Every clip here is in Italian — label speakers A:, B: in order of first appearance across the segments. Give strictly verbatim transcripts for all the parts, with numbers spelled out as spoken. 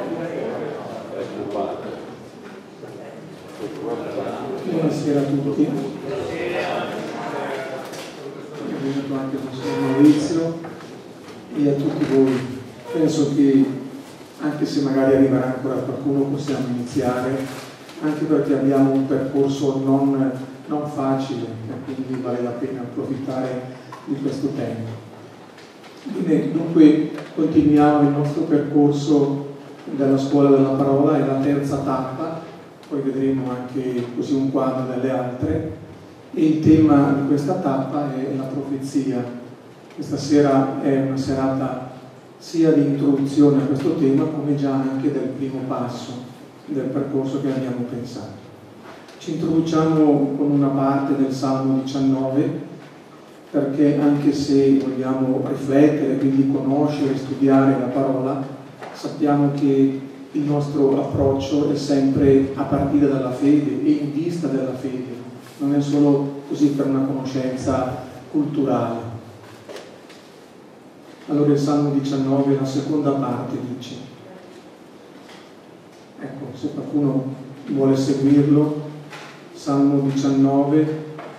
A: Buonasera a tutti. È venuto anche il Monsignor Maurizio e a tutti voi. Penso che anche se magari arriverà ancora qualcuno possiamo iniziare, anche perché abbiamo un percorso non, non facile e quindi vale la pena approfittare di questo tempo. Bene, dunque continuiamo il nostro percorso della scuola della parola, è la terza tappa, poi vedremo anche così un quadro delle altre, e il tema di questa tappa è la profezia. Questa sera è una serata sia di introduzione a questo tema come già anche del primo passo del percorso che abbiamo pensato. Ci introduciamo con una parte del Salmo diciannove, perché anche se vogliamo riflettere, quindi conoscere, studiare la parola, sappiamo che il nostro approccio è sempre a partire dalla fede e in vista della fede, non è solo così per una conoscenza culturale. Allora il Salmo diciannove, la seconda parte, dice, ecco, se qualcuno vuole seguirlo, Salmo diciannove,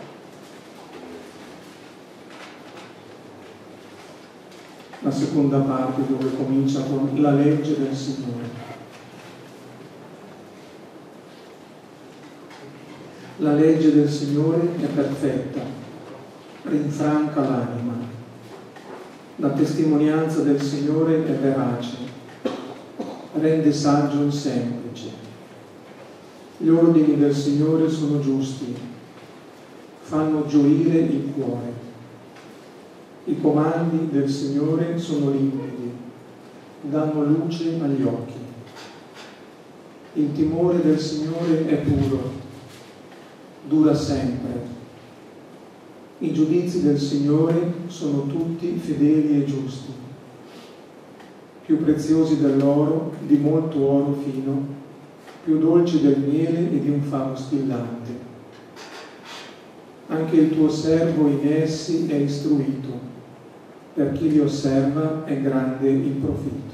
A: la seconda parte, dove comincia con la legge del Signore. La legge del Signore è perfetta, rinfranca l'anima. La testimonianza del Signore è verace, rende saggio il semplice. Gli ordini del Signore sono giusti, fanno gioire il cuore. I comandi del Signore sono limpidi, danno luce agli occhi. Il timore del Signore è puro, dura sempre. I giudizi del Signore sono tutti fedeli e giusti, più preziosi dell'oro, di molto oro fino, più dolci del miele e di un favo stillante. Anche il tuo servo in essi è istruito, per chi li osserva è grande il profitto.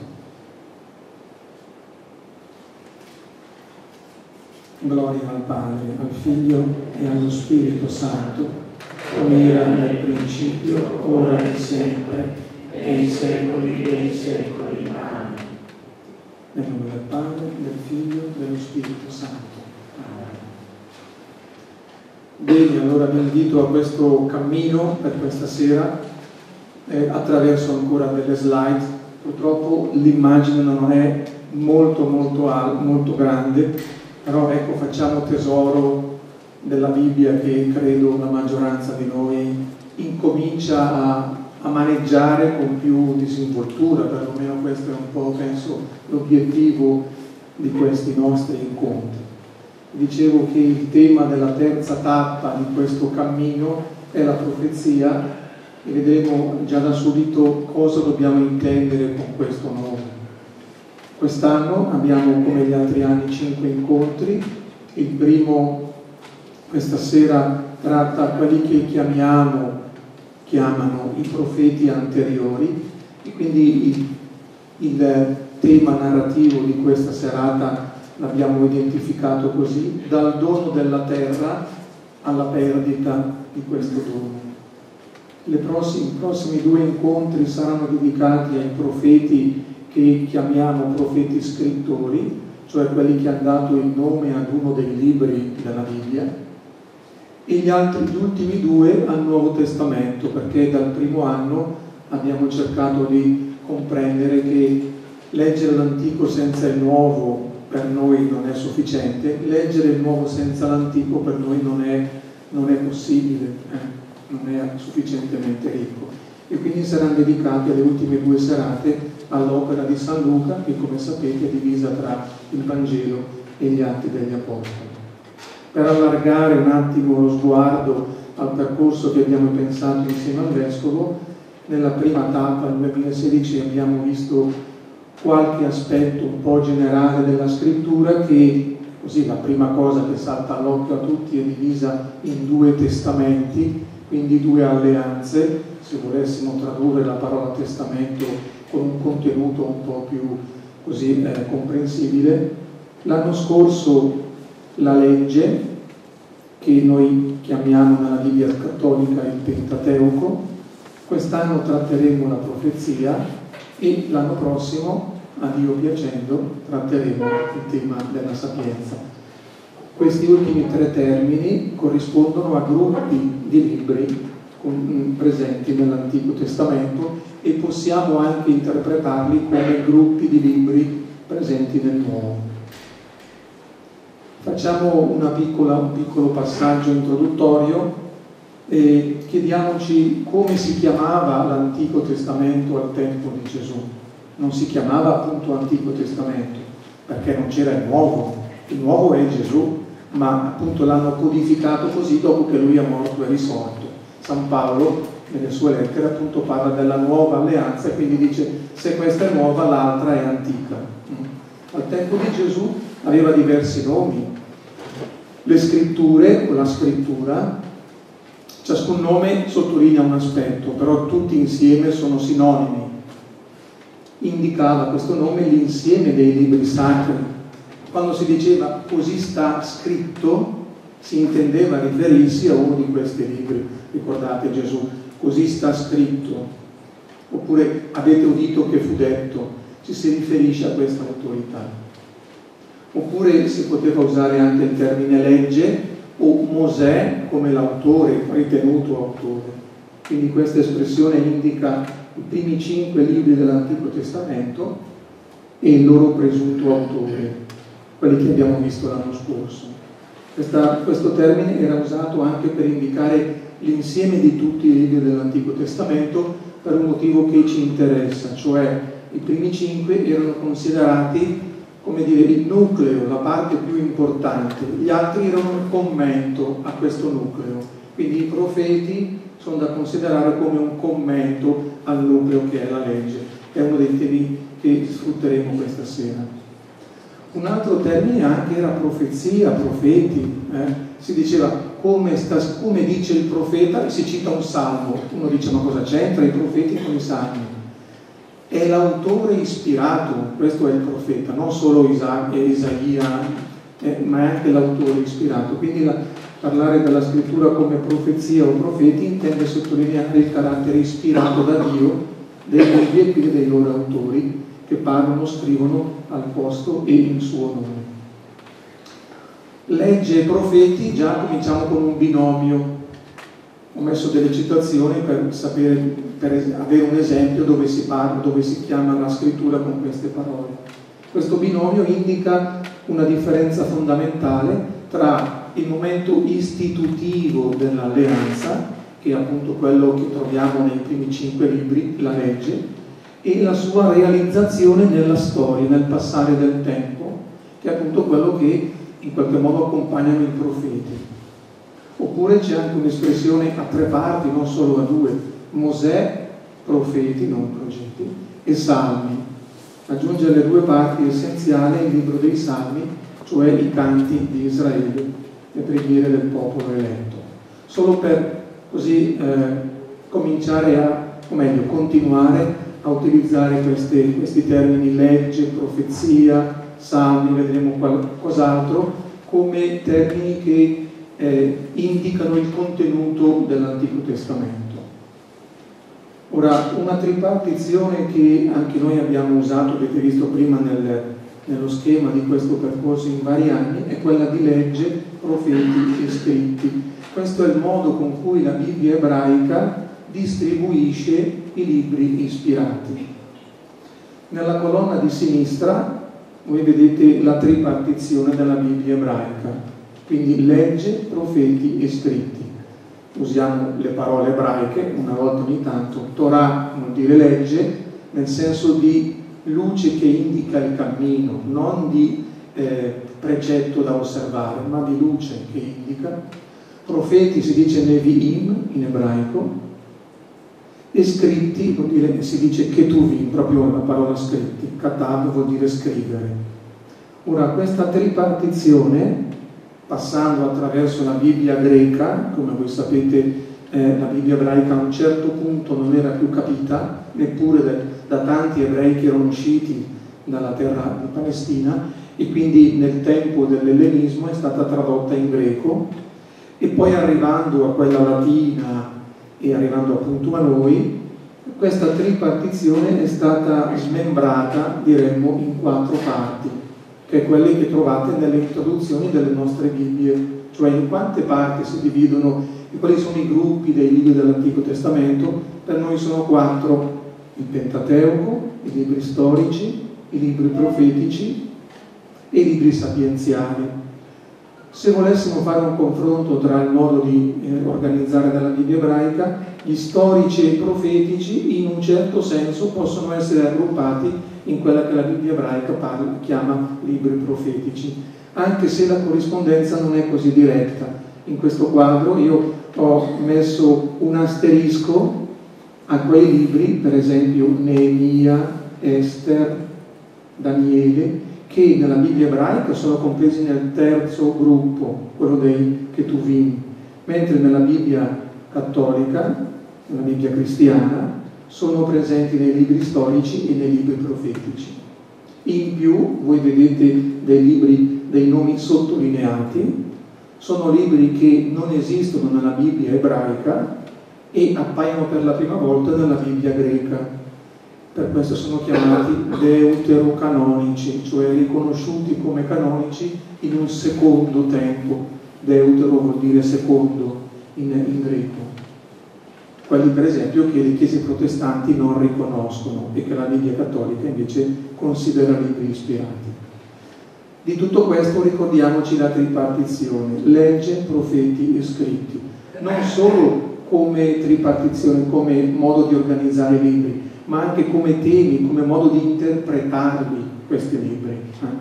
A: Gloria al Padre, al Figlio e allo Spirito Santo, come era nel principio, ora e sempre, e nei secoli dei secoli. Amen. Nel nome del Padre, del Figlio e dello Spirito Santo. Amen. Bene, allora vi invito a questo cammino per questa sera, eh, attraverso ancora delle slide. Purtroppo l'immagine non è molto molto, al- molto grande, però ecco, facciamo tesoro della Bibbia che credo la maggioranza di noi incomincia a, a maneggiare con più disinvoltura, perlomeno questo è un po', penso, l'obiettivo di questi nostri incontri. Dicevo che il tema della terza tappa di questo cammino è la profezia e vedremo già da subito cosa dobbiamo intendere con questo nome. Quest'anno abbiamo, come gli altri anni, cinque incontri. Il primo questa sera tratta quelli che chiamiamo, chiamano i profeti anteriori, e quindi il, il tema narrativo di questa serata l'abbiamo identificato così: dal dono della terra alla perdita di questo dono. Le prossime, I prossimi due incontri saranno dedicati ai profeti che chiamiamo profeti scrittori, cioè quelli che hanno dato il nome ad uno dei libri della Bibbia, e gli altri, gli ultimi due al Nuovo Testamento, perché dal primo anno abbiamo cercato di comprendere che leggere l'Antico senza il Nuovo per noi non è sufficiente, leggere il Nuovo senza l'Antico per noi non è, non è possibile, eh? non è sufficientemente ricco. E quindi saranno dedicati alle ultime due serate all'opera di San Luca, che come sapete è divisa tra il Vangelo e gli Atti degli Apostoli. Per allargare un attimo lo sguardo al percorso che abbiamo pensato insieme al Vescovo, nella prima tappa, nel duemilasedici, abbiamo visto qualche aspetto un po' generale della scrittura che, così, la prima cosa che salta all'occhio a tutti è divisa in due testamenti, quindi due alleanze. Se volessimo tradurre la parola testamento con un contenuto un po' più così eh, comprensibile. L'anno scorso la legge, che noi chiamiamo nella Bibbia cattolica il Pentateuco, quest'anno tratteremo la profezia e l'anno prossimo, a Dio piacendo, tratteremo il tema della sapienza. Questi ultimi tre termini corrispondono a gruppi di libri con, presenti nell'Antico Testamento e possiamo anche interpretarli come gruppi di libri presenti nel Nuovo. Facciamo una piccola, un piccolo passaggio introduttorio e chiediamoci come si chiamava l'Antico Testamento al tempo di Gesù. Non si chiamava appunto Antico Testamento perché non c'era il Nuovo, il Nuovo è Gesù, ma appunto l'hanno codificato così dopo che lui è morto e risorto. San Paolo nelle sue lettere appunto parla della nuova alleanza e quindi dice se questa è nuova l'altra è antica. Al tempo di Gesù aveva diversi nomi. Le scritture o la scrittura, ciascun nome sottolinea un aspetto, però tutti insieme sono sinonimi. Indicava questo nome l'insieme dei libri sacri. Quando si diceva così sta scritto, si intendeva riferirsi a uno di questi libri. Ricordate Gesù, così sta scritto. Oppure avete udito che fu detto, ci si riferisce a questa autorità. Oppure si poteva usare anche il termine legge o Mosè come l'autore, ritenuto autore. Quindi questa espressione indica i primi cinque libri dell'Antico Testamento e il loro presunto autore, quelli che abbiamo visto l'anno scorso. Questa, questo termine era usato anche per indicare l'insieme di tutti i libri dell'Antico Testamento per un motivo che ci interessa, cioè i primi cinque erano considerati come dire il nucleo, la parte più importante, gli altri erano un commento a questo nucleo, quindi i profeti sono da considerare come un commento al nucleo che è la legge. È uno dei temi che sfrutteremo questa sera. Un altro termine anche era profezia, profeti, eh? Si diceva come, sta, come dice il profeta, si cita un salmo, uno dice ma cosa c'entra i profeti con i salmi? È l'autore ispirato, questo è il profeta, non solo Isa, Isaia, eh, ma è anche l'autore ispirato. Quindi la, parlare della scrittura come profezia o profeti intende sottolineare il carattere ispirato da Dio dei libri e quindi dei loro autori che parlano, scrivono al posto e in suo nome. Legge e profeti, già cominciamo con un binomio. Ho messo delle citazioni per sapere, per avere un esempio dove si parla, dove si chiama la scrittura con queste parole. Questo binomio indica una differenza fondamentale tra il momento istitutivo dell'alleanza, che è appunto quello che troviamo nei primi cinque libri, la legge, e la sua realizzazione nella storia, nel passare del tempo, che è appunto quello che in qualche modo accompagnano i profeti. Oppure c'è anche un'espressione a tre parti, non solo a due: Mosè, profeti, non progetti, e salmi. Aggiunge alle due parti essenziali il libro dei salmi, cioè i canti di Israele, le preghiere del popolo eletto. Solo per così eh, cominciare a, o meglio, continuare a utilizzare questi, questi termini legge, profezia, salmi, vedremo qualcos'altro, come termini che eh, indicano il contenuto dell'Antico Testamento. Ora, una tripartizione che anche noi abbiamo usato, avete visto prima nel, nello schema di questo percorso in vari anni, è quella di legge, profeti e scritti. Questo è il modo con cui la Bibbia ebraica distribuisce i libri ispirati. Nella colonna di sinistra voi vedete la tripartizione della Bibbia ebraica, quindi legge, profeti e scritti. Usiamo le parole ebraiche una volta ogni tanto. Torah vuol dire legge, nel senso di luce che indica il cammino, non di eh, precetto da osservare, ma di luce che indica. Profeti si dice nevi'im in ebraico, e scritti vuol dire, si dice ketuvim, proprio la parola scritti. Katab vuol dire scrivere. Ora, questa tripartizione, passando attraverso la Bibbia greca, come voi sapete eh, la Bibbia ebraica a un certo punto non era più capita, neppure da, da tanti ebrei che erano usciti dalla terra di Palestina e quindi nel tempo dell'ellenismo è stata tradotta in greco e poi arrivando a quella latina e arrivando appunto a noi, questa tripartizione è stata smembrata, diremmo, in quattro parti, che è quelle che trovate nelle traduzioni delle nostre Bibbie, cioè in quante parti si dividono e quali sono i gruppi dei libri dell'Antico Testamento. Per noi sono quattro: il Pentateuco, i libri storici, i libri profetici e i libri sapienziali. Se volessimo fare un confronto tra il modo di eh, organizzare della Bibbia ebraica, gli storici e i profetici in un certo senso possono essere raggruppati in quella che la Bibbia ebraica parla, chiama libri profetici, anche se la corrispondenza non è così diretta. In questo quadro io ho messo un asterisco a quei libri, per esempio Neemia, Ester, Daniele, che nella Bibbia ebraica sono compresi nel terzo gruppo, quello dei Ketuvim, mentre nella Bibbia cattolica, nella Bibbia cristiana, sono presenti nei libri storici e nei libri profetici. In più, voi vedete dei libri, dei nomi sottolineati, sono libri che non esistono nella Bibbia ebraica e appaiono per la prima volta nella Bibbia greca. Per questo sono chiamati deuterocanonici, cioè riconosciuti come canonici in un secondo tempo. Deutero vuol dire secondo in, in greco. Quelli per esempio che le chiese protestanti non riconoscono e che la Bibbia cattolica invece considera libri ispirati. Di tutto questo ricordiamoci la tripartizione: legge, profeti e scritti. Non solo come tripartizione, come modo di organizzare i libri, ma anche come temi, come modo di interpretarli questi libri.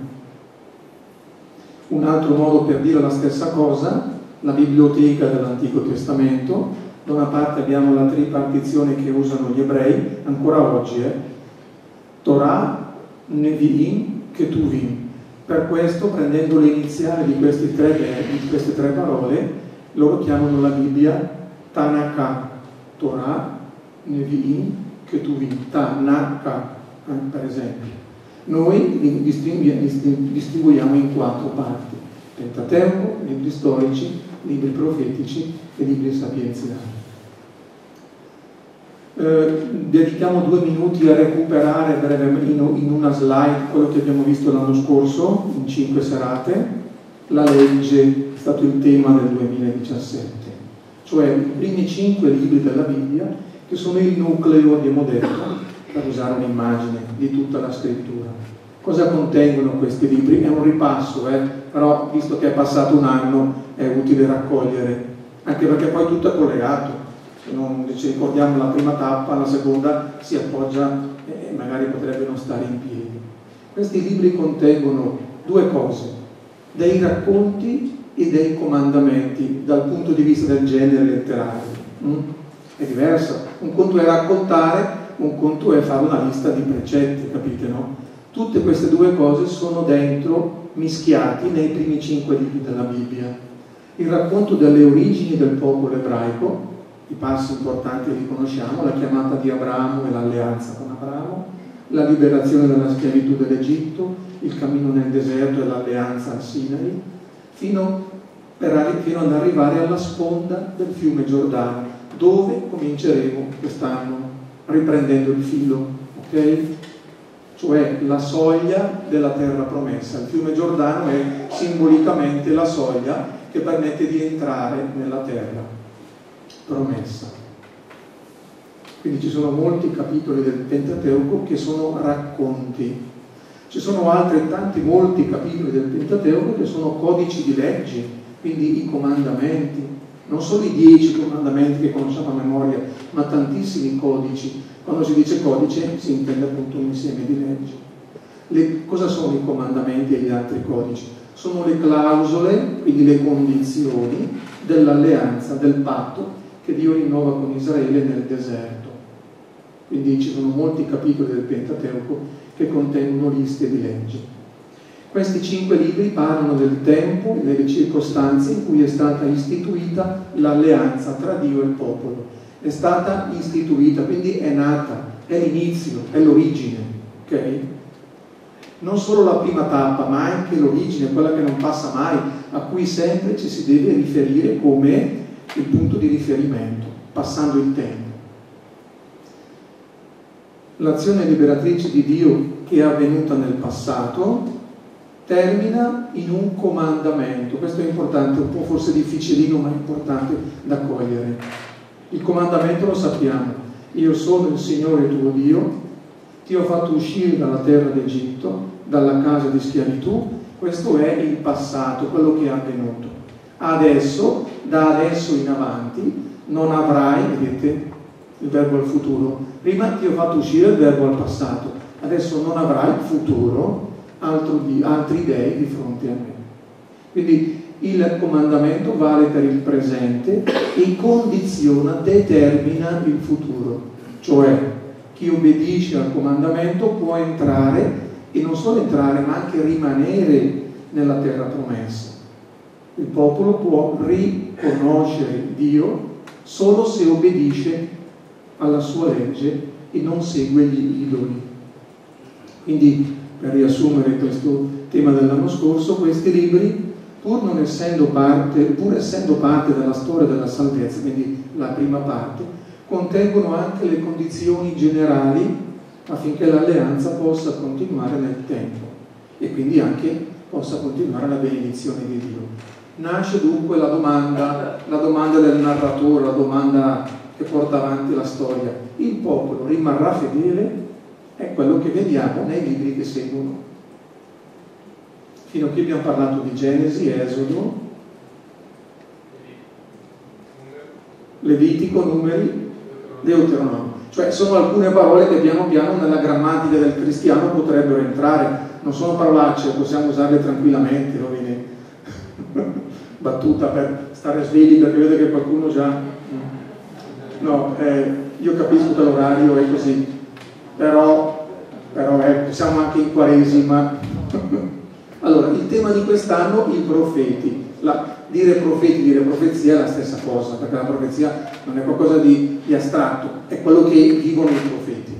A: Un altro modo per dire la stessa cosa, la biblioteca dell'Antico Testamento. Da una parte abbiamo la tripartizione che usano gli ebrei, ancora oggi, eh? Torah, Nevi'im, Ketuvim. Per questo, prendendo le iniziali di, questi tre, di queste tre parole, loro chiamano la Bibbia Tanakh, Torah, Nevi'im, Ketuvim, Tanakh, eh, per esempio. Noi li distribuiamo in quattro parti: Pentateuco, libri storici, libri profetici e libri sapienziali. Eh, dedichiamo due minuti a recuperare brevemente in, in una slide quello che abbiamo visto l'anno scorso in cinque serate. La legge è stato il tema del duemiladiciassette, cioè i primi cinque libri della Bibbia, che sono il nucleo, abbiamo detto, per usare un'immagine, di tutta la scrittura. Cosa contengono questi libri? È un ripasso, eh? Però visto che è passato un anno è utile raccogliere, anche perché poi tutto è collegato. Se non ci ricordiamo la prima tappa, la seconda si appoggia e magari potrebbe non stare in piedi. Questi libri contengono due cose: dei racconti e dei comandamenti dal punto di vista del genere letterario. Mm? È diverso. Un conto è raccontare, un conto è fare una lista di precetti, capite, no? Tutte queste due cose sono dentro, mischiati nei primi cinque libri della Bibbia. Il racconto delle origini del popolo ebraico, i passi importanti li conosciamo: la chiamata di Abramo e l'alleanza con Abramo, la liberazione dalla schiavitù dell'Egitto, il cammino nel deserto e l'alleanza al Sinai, fino, per, fino ad arrivare alla sponda del fiume Giordano, dove cominceremo quest'anno, riprendendo il filo, ok? Cioè la soglia della terra promessa. Il fiume Giordano è simbolicamente la soglia che permette di entrare nella terra promessa. Quindi ci sono molti capitoli del Pentateuco che sono racconti. Ci sono altrettanti, molti capitoli del Pentateuco che sono codici di leggi, quindi i comandamenti, non solo i dieci comandamenti che conosciamo a memoria, ma tantissimi codici. Quando si dice codice si intende appunto un insieme di leggi. Le, cosa sono i comandamenti e gli altri codici? Sono le clausole, quindi le condizioni dell'alleanza, del patto che Dio rinnova con Israele nel deserto. Quindi ci sono molti capitoli del Pentateuco che contengono liste di leggi. Questi cinque libri parlano del tempo e delle circostanze in cui è stata istituita l'alleanza tra Dio e il popolo. È stata istituita, quindi è nata, è l'inizio, è l'origine, ok? non solo la prima tappa, ma anche l'origine, quella che non passa mai, a cui sempre ci si deve riferire come il punto di riferimento, passando il tempo. L'azione liberatrice di Dio che è avvenuta nel passato termina in un comandamento. Questo è importante, un po' forse difficilino, ma importante da cogliere. Il comandamento lo sappiamo: io sono il Signore tuo Dio, ti ho fatto uscire dalla terra d'Egitto, dalla casa di schiavitù. Questo è il passato, quello che è avvenuto. Adesso, da adesso in avanti, non avrai, vedete il verbo al futuro, prima ti ho fatto uscire il verbo al passato, adesso non avrai futuro, altro di, altri dei di fronte a me. Quindi il comandamento vale per il presente e condiziona, determina il futuro, cioè chi obbedisce al comandamento può entrare, e non solo entrare ma anche rimanere nella terra promessa. Il popolo può riconoscere Dio solo se obbedisce alla sua legge e non segue gli idoli. Quindi, per riassumere questo tema dell'anno scorso, questi libri, pur non essendo parte, pur essendo parte della storia della salvezza, quindi la prima parte, contengono anche le condizioni generali affinché l'alleanza possa continuare nel tempo e quindi anche possa continuare la benedizione di Dio. Nasce dunque la domanda, la domanda del narratore, la domanda che porta avanti la storia: il popolo rimarrà fedele? È quello che vediamo nei libri che seguono. Fino a qui abbiamo parlato di Genesi, Esodo, Levitico, Numeri, Deuteronomio. Cioè sono alcune parole che piano piano nella grammatica del cristiano potrebbero entrare. Non sono parolacce, possiamo usarle tranquillamente, no? Viene battuta per stare svegli, perché vedo che qualcuno già... No, eh, io capisco che l'orario è così, però, però eh, siamo anche in Quaresima. Allora, il tema di quest'anno, i profeti. La, dire profeti, dire profezia è la stessa cosa, perché la profezia non è qualcosa di, di astratto, è quello che vivono i profeti.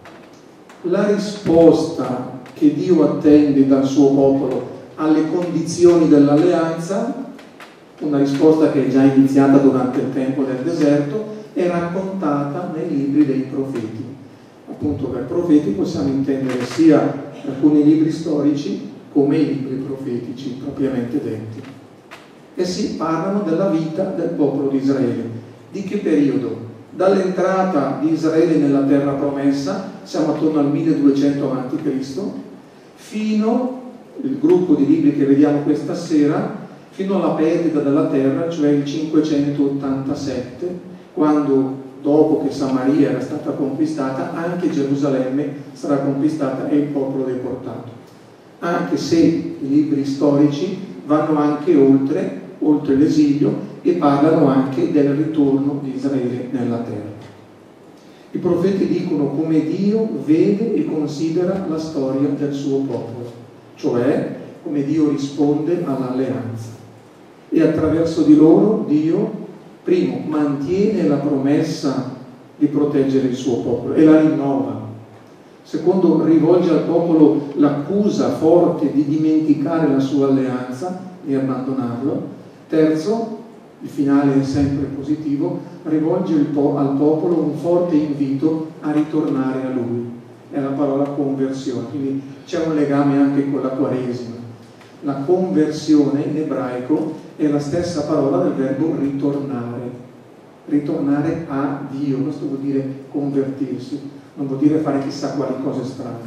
A: La risposta che Dio attende dal suo popolo alle condizioni dell'alleanza, una risposta che è già iniziata durante il tempo del deserto, è raccontata nei libri dei profeti. Appunto, per profeti possiamo intendere sia alcuni libri storici come i libri profetici propriamente detti. Essi parlano della vita del popolo di Israele. Di che periodo? Dall'entrata di Israele nella terra promessa, siamo attorno al milleduecento avanti Cristo, fino, il gruppo di libri che vediamo questa sera, fino alla perdita della terra, cioè il cinquecentottantasette, quando, dopo che Samaria era stata conquistata, anche Gerusalemme sarà conquistata e il popolo deportato. Anche se i libri storici vanno anche oltre, oltre l'esilio, e parlano anche del ritorno di Israele nella terra. I profeti dicono come Dio vede e considera la storia del suo popolo, cioè come Dio risponde all'alleanza. E attraverso di loro Dio, primo, mantiene la promessa di proteggere il suo popolo e la rinnova. Secondo, rivolge al popolo l'accusa forte di dimenticare la sua alleanza, di abbandonarlo. Terzo, il finale è sempre positivo, rivolge il po- al popolo un forte invito a ritornare a Lui. È la parola conversione, quindi c'è un legame anche con la Quaresima. La conversione in ebraico è la stessa parola del verbo ritornare, ritornare a Dio. Questo vuol dire convertirsi, non vuol dire fare chissà quali cose strane.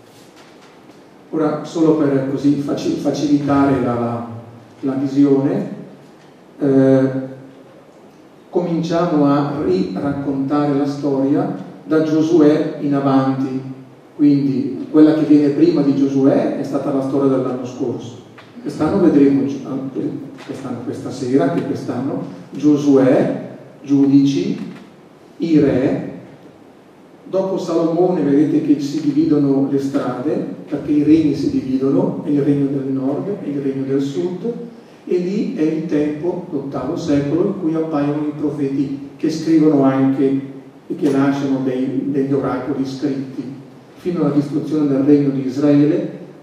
A: Ora, solo per così facilitare la, la, la visione, eh, cominciamo a riraccontare la storia da Giosuè in avanti. Quindi quella che viene prima di Giosuè è stata la storia dell'anno scorso. Quest'anno vedremo, quest'anno, questa sera, che quest'anno, Giosuè, giudici, i re. Dopo Salomone vedete che si dividono le strade, perché i regni si dividono, è il regno del nord e il regno del sud, e lì è il tempo, l'ottavo secolo, in cui appaiono i profeti che scrivono anche e che lasciano dei, degli oracoli scritti, fino alla distruzione del regno di Israele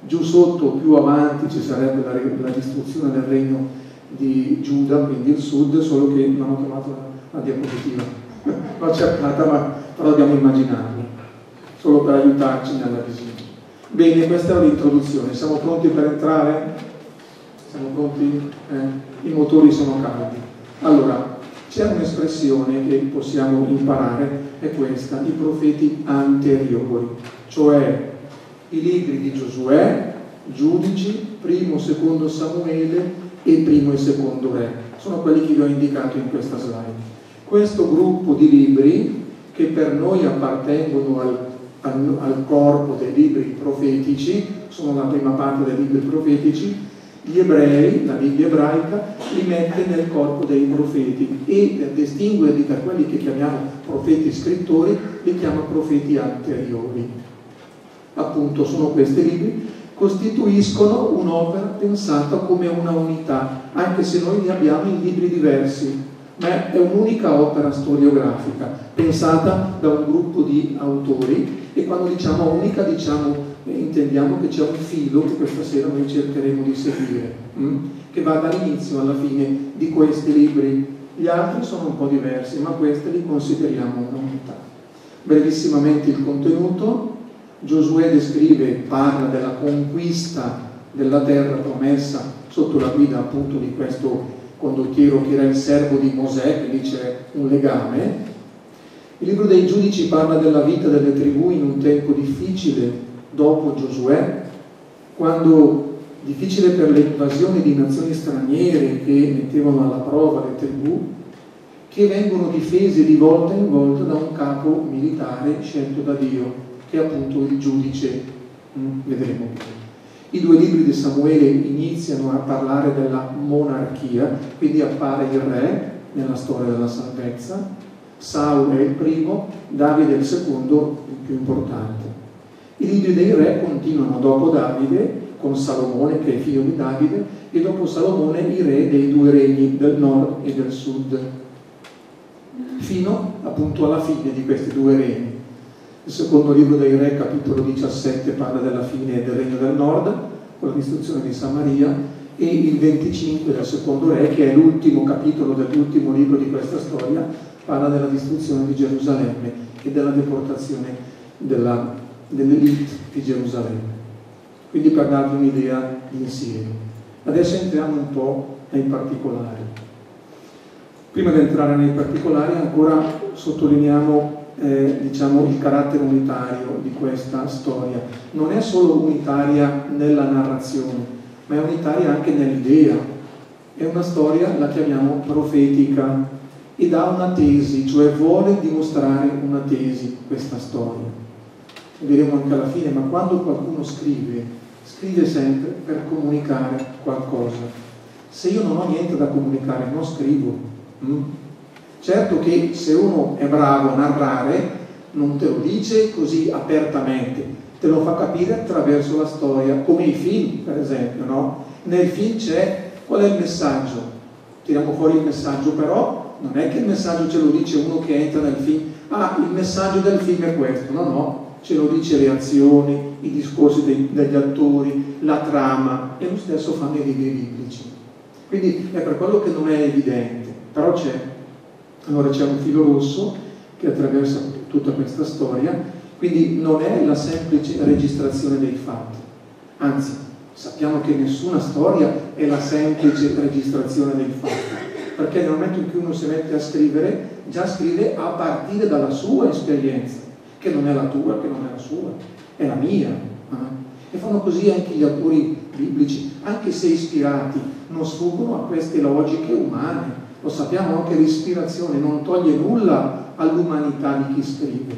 A: giù sotto, più avanti, ci sarebbe la, la distruzione del regno di Giuda, quindi il sud, solo che non ho trovato la, la diapositiva, l'ho cercata, ma però dobbiamo immaginarlo, solo per aiutarci nella visione. Bene, questa è l'introduzione, siamo pronti per entrare? Siamo pronti? Eh? I motori sono caldi. Allora, c'è un'espressione che possiamo imparare, è questa: i profeti anteriori, cioè i libri di Giosuè, Giudici, primo, secondo Samuele e primo e secondo Re. Sono quelli che vi ho indicato in questa slide. Questo gruppo di libri, che per noi appartengono al, al, al corpo dei libri profetici, sono la prima parte dei libri profetici, gli ebrei, la Bibbia ebraica, li mette nel corpo dei profeti e per distinguerli da quelli che chiamiamo profeti scrittori, li chiama profeti anteriori. Appunto, sono questi libri, costituiscono un'opera pensata come una unità, anche se noi ne abbiamo in libri diversi, ma è un'unica opera storiografica pensata da un gruppo di autori, e quando diciamo unica diciamo eh, intendiamo che c'è un filo che questa sera noi cercheremo di seguire, hm? che va dall'inizio alla fine di questi libri. Gli altri sono un po' diversi, ma questi li consideriamo un'unità. Brevissimamente il contenuto. Giosuè descrive, parla della conquista della terra promessa sotto la guida appunto di questo condottiero che era il servo di Mosè, che lì c'è un legame. Il libro dei Giudici parla della vita delle tribù in un tempo difficile dopo Giosuè, quando difficile per le invasioni di nazioni straniere che mettevano alla prova le tribù, che vengono difese di volta in volta da un capo militare scelto da Dio, che è appunto il giudice. Mm, vedremo. I due libri di Samuele iniziano a parlare della monarchia, quindi appare il re nella storia della salvezza. Saul è il primo, Davide è il secondo, il più importante. I libri dei re continuano dopo Davide, con Salomone che è figlio di Davide, e dopo Salomone i re dei due regni del nord e del sud, fino appunto alla fine di questi due regni. Il secondo libro dei Re, capitolo diciassette, parla della fine del regno del nord, con la distruzione di Samaria, e il venticinque del secondo Re, che è l'ultimo capitolo dell'ultimo libro di questa storia, parla della distruzione di Gerusalemme e della deportazione della, dell'elite di Gerusalemme. Quindi, per darvi un'idea insieme. Adesso entriamo un po' nei particolari. Prima di entrare nei particolari, ancora sottolineiamo Eh, diciamo il carattere unitario di questa storia. Non è solo unitaria nella narrazione, ma è unitaria anche nell'idea. È una storia, la chiamiamo profetica, ed ha una tesi, cioè vuole dimostrare una tesi questa storia. Lo diremo anche alla fine, ma quando qualcuno scrive, scrive sempre per comunicare qualcosa. Se io non ho niente da comunicare, non scrivo. Mm? Certo che se uno è bravo a narrare non te lo dice così apertamente, te lo fa capire attraverso la storia, come i film per esempio, no? Nel film c'è, qual è il messaggio? Tiriamo fuori il messaggio, però non è che il messaggio ce lo dice uno che entra nel film, ah, il messaggio del film è questo, no, no, ce lo dice le azioni, i discorsi dei, degli attori, la trama, e lo stesso fanno i libri biblici. Quindi è per quello che non è evidente, però c'è. Allora c'è un filo rosso che attraversa tutta questa storia, quindi non è la semplice registrazione dei fatti, anzi sappiamo che nessuna storia è la semplice registrazione dei fatti, perché nel momento in cui uno si mette a scrivere, già scrive a partire dalla sua esperienza, che non è la tua, che non è la sua, è la mia. Eh? E fanno così anche gli autori biblici, anche se ispirati, non sfuggono a queste logiche umane. Lo sappiamo, anche l'ispirazione non toglie nulla all'umanità di chi scrive.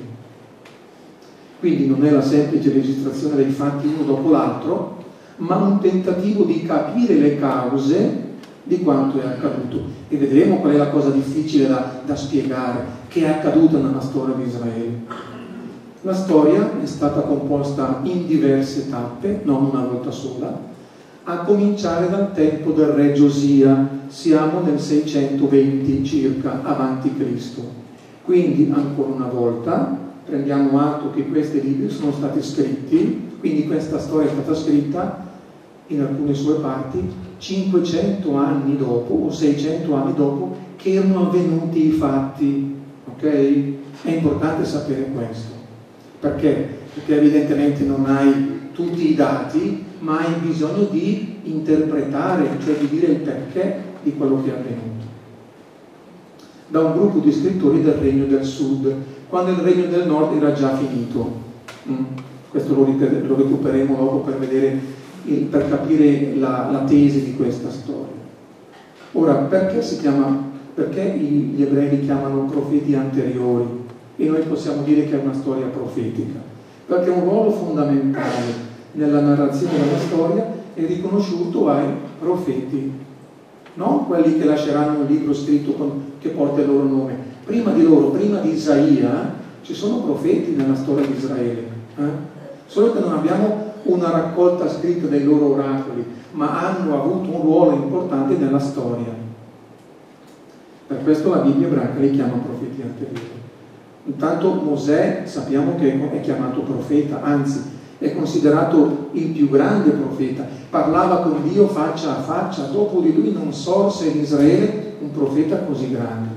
A: Quindi non è la semplice registrazione dei fatti uno dopo l'altro, ma un tentativo di capire le cause di quanto è accaduto. E vedremo qual è la cosa difficile da, da spiegare, che è accaduta nella storia di Israele. La storia è stata composta in diverse tappe, non una volta sola, a cominciare dal tempo del re Giosia. Siamo nel seicentoventi circa avanti Cristo. Quindi ancora una volta prendiamo atto che questi libri sono stati scritti Quindi questa storia è stata scritta in alcune sue parti cinquecento anni dopo o seicento anni dopo che erano avvenuti i fatti, ok? È importante sapere questo. Perché? Perché evidentemente non hai tutti i dati, ma hai bisogno di interpretare, cioè di dire il perché di quello che è avvenuto. Da un gruppo di scrittori del Regno del Sud, quando il Regno del Nord era già finito. Mm. Questo lo, lo recupereremo dopo per vedere, per capire la, la tesi di questa storia. Ora, perché si chiama, perché gli ebrei li chiamano profeti anteriori e noi possiamo dire che è una storia profetica? Perché un ruolo fondamentale nella narrazione della storia è riconosciuto ai profeti, non quelli che lasceranno un libro scritto con, che porta il loro nome. Prima di loro, prima di Isaia, ci sono profeti nella storia di Israele, eh? Solo che non abbiamo una raccolta scritta dei loro oracoli, ma hanno avuto un ruolo importante nella storia. Per questo la Bibbia ebraica li chiama profeti anteriori. Intanto Mosè sappiamo che è chiamato profeta, anzi è considerato il più grande profeta, parlava con Dio faccia a faccia, dopo di lui non sorse in Israele un profeta così grande.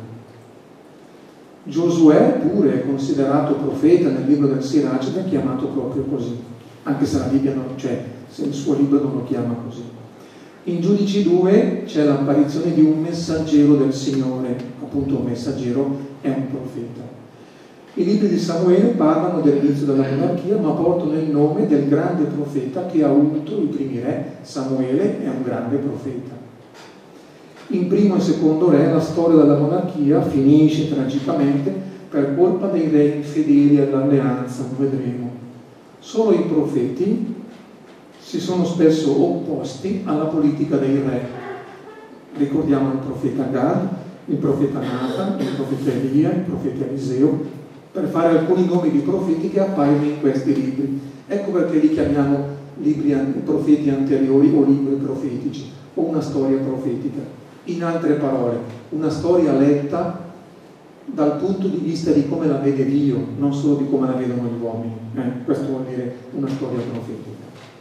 A: Giosuè pure è considerato profeta nel libro del Sirac, è chiamato proprio così, anche se la Bibbia non c'è, se il suo libro non lo chiama così. In Giudici due c'è l'apparizione di un messaggero del Signore, appunto un messaggero è un profeta. I libri di Samuele parlano dell'inizio della monarchia, ma portano il nome del grande profeta che ha unto i primi re. Samuele è un grande profeta. In Primo e Secondo Re la storia della monarchia finisce tragicamente per colpa dei re infedeli all'alleanza, lo vedremo. Solo i profeti si sono spesso opposti alla politica dei re. Ricordiamo il profeta Gad, il profeta Nathan, il profeta Elia, il profeta Eliseo, per fare alcuni nomi di profeti che appaiono in questi libri. Ecco perché li chiamiamo libri profeti anteriori o libri profetici, o una storia profetica. In altre parole, una storia letta dal punto di vista di come la vede Dio, non solo di come la vedono gli uomini. Eh? Questo vuol dire una storia profetica.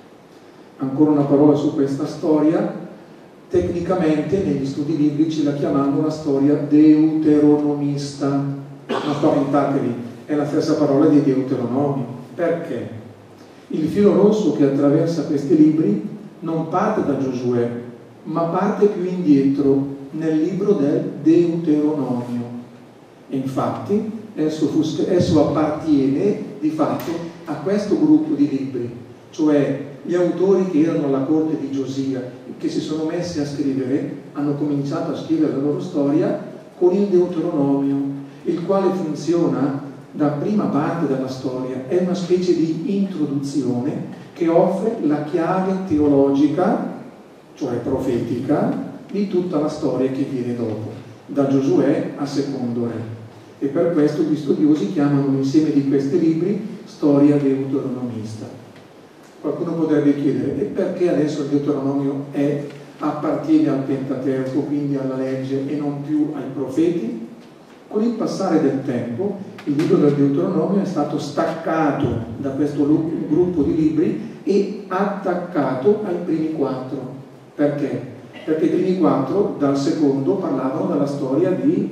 A: Ancora una parola su questa storia. Tecnicamente negli studi biblici la chiamano la storia deuteronomista. Non spaventatevi, è la stessa parola di Deuteronomio. Perché? Il filo rosso che attraversa questi libri non parte da Giosuè, ma parte più indietro nel libro del Deuteronomio. E infatti esso, fu, esso appartiene di fatto a questo gruppo di libri, cioè gli autori che erano alla corte di Giosia, che si sono messi a scrivere, hanno cominciato a scrivere la loro storia con il Deuteronomio, il quale funziona da prima parte della storia, è una specie di introduzione che offre la chiave teologica, cioè profetica, di tutta la storia che viene dopo, da Giosuè a Secondo Re. E per questo gli studiosi chiamano l'insieme di questi libri storia deuteronomista. Qualcuno potrebbe chiedere, e perché adesso il Deuteronomio è, appartiene al Pentateuco, quindi alla legge, e non più ai profeti? Con il passare del tempo, il libro del Deuteronomio è stato staccato da questo gruppo di libri e attaccato ai primi quattro. Perché? Perché i primi quattro, dal secondo, parlavano della storia di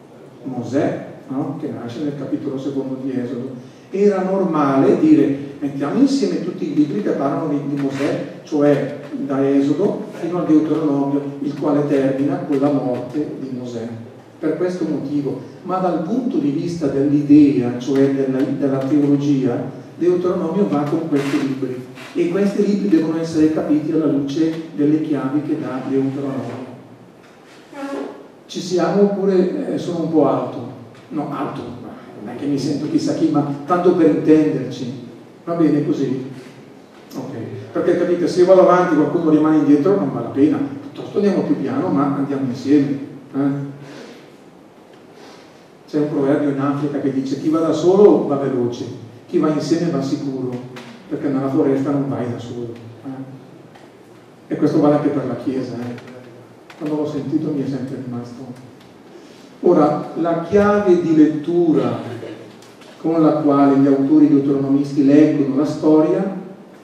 A: Mosè, no? Che nasce nel capitolo secondo di Esodo. Era normale dire, mettiamo insieme tutti i libri che parlano di, di Mosè, cioè da Esodo fino al Deuteronomio, il quale termina con la morte di Mosè. Per questo motivo, ma dal punto di vista dell'idea, cioè della, della teologia, Deuteronomio va con questi libri e questi libri devono essere capiti alla luce delle chiavi che dà Deuteronomio. Ci siamo oppure eh, sono un po' alto? No, alto, non è che mi sento chissà chi, ma tanto per intenderci. Va bene così? Ok, perché capite, se io vado avanti e qualcuno rimane indietro non vale la pena, piuttosto andiamo più piano ma andiamo insieme. Eh? C'è un proverbio in Africa che dice chi va da solo va veloce, chi va insieme va sicuro, perché nella foresta non vai da solo. Eh? E questo vale anche per la Chiesa. Eh? Quando l'ho sentito mi è sempre rimasto. Ora, la chiave di lettura con la quale gli autori deuteronomisti leggono la storia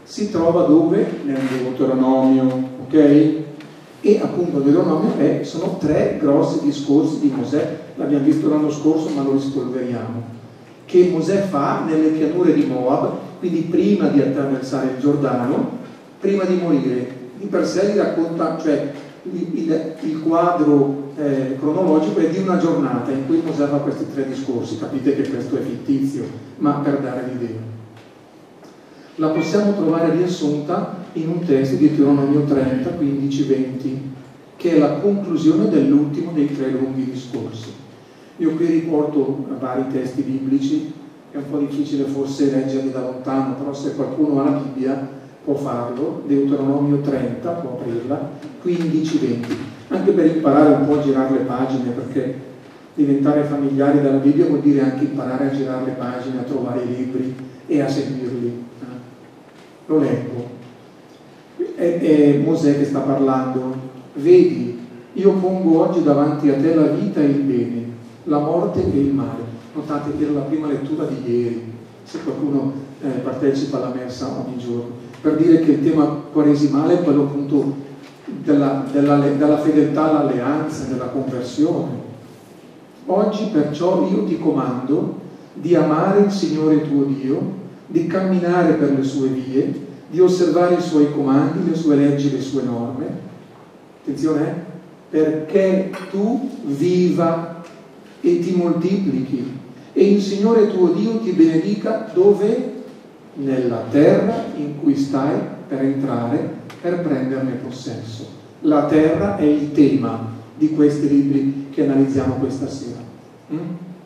A: si trova dove? Nel Deuteronomio, ok? E appunto il Deuteronomio è, sono tre grossi discorsi di Mosè, l'abbiamo visto l'anno scorso ma lo rispolveriamo, che Mosè fa nelle pianure di Moab, quindi prima di attraversare il Giordano, prima di morire. Di per sé gli racconta, cioè il, il, il quadro eh, cronologico è di una giornata in cui Mosè fa questi tre discorsi. Capite che questo è fittizio, ma per dare l'idea. La possiamo trovare riassunta in un testo di Deuteronomio trenta, quindici, venti, che è la conclusione dell'ultimo dei tre lunghi discorsi. Io qui riporto vari testi biblici, è un po' difficile forse leggerli da lontano, però se qualcuno ha la Bibbia può farlo. Deuteronomio trenta, può aprirla, quindici, venti, anche per imparare un po' a girare le pagine, perché diventare familiari dalla Bibbia vuol dire anche imparare a girare le pagine, a trovare i libri e a seguirli. Lo leggo. È, è Mosè che sta parlando. Vedi, io pongo oggi davanti a te la vita e il bene, la morte e il male. Notate che era la prima lettura di ieri, se qualcuno eh, partecipa alla messa ogni giorno, per dire che il tema quaresimale è quello appunto della, della, della fedeltà all'alleanza, della conversione. Oggi perciò io ti comando di amare il Signore tuo Dio, di camminare per le sue vie, di osservare i suoi comandi, le sue leggi, le sue norme. Attenzione, eh? Perché tu viva e ti moltiplichi e il Signore tuo Dio ti benedica dove? Nella terra in cui stai per entrare, per prenderne possesso. La terra è il tema di questi libri che analizziamo questa sera. Mm?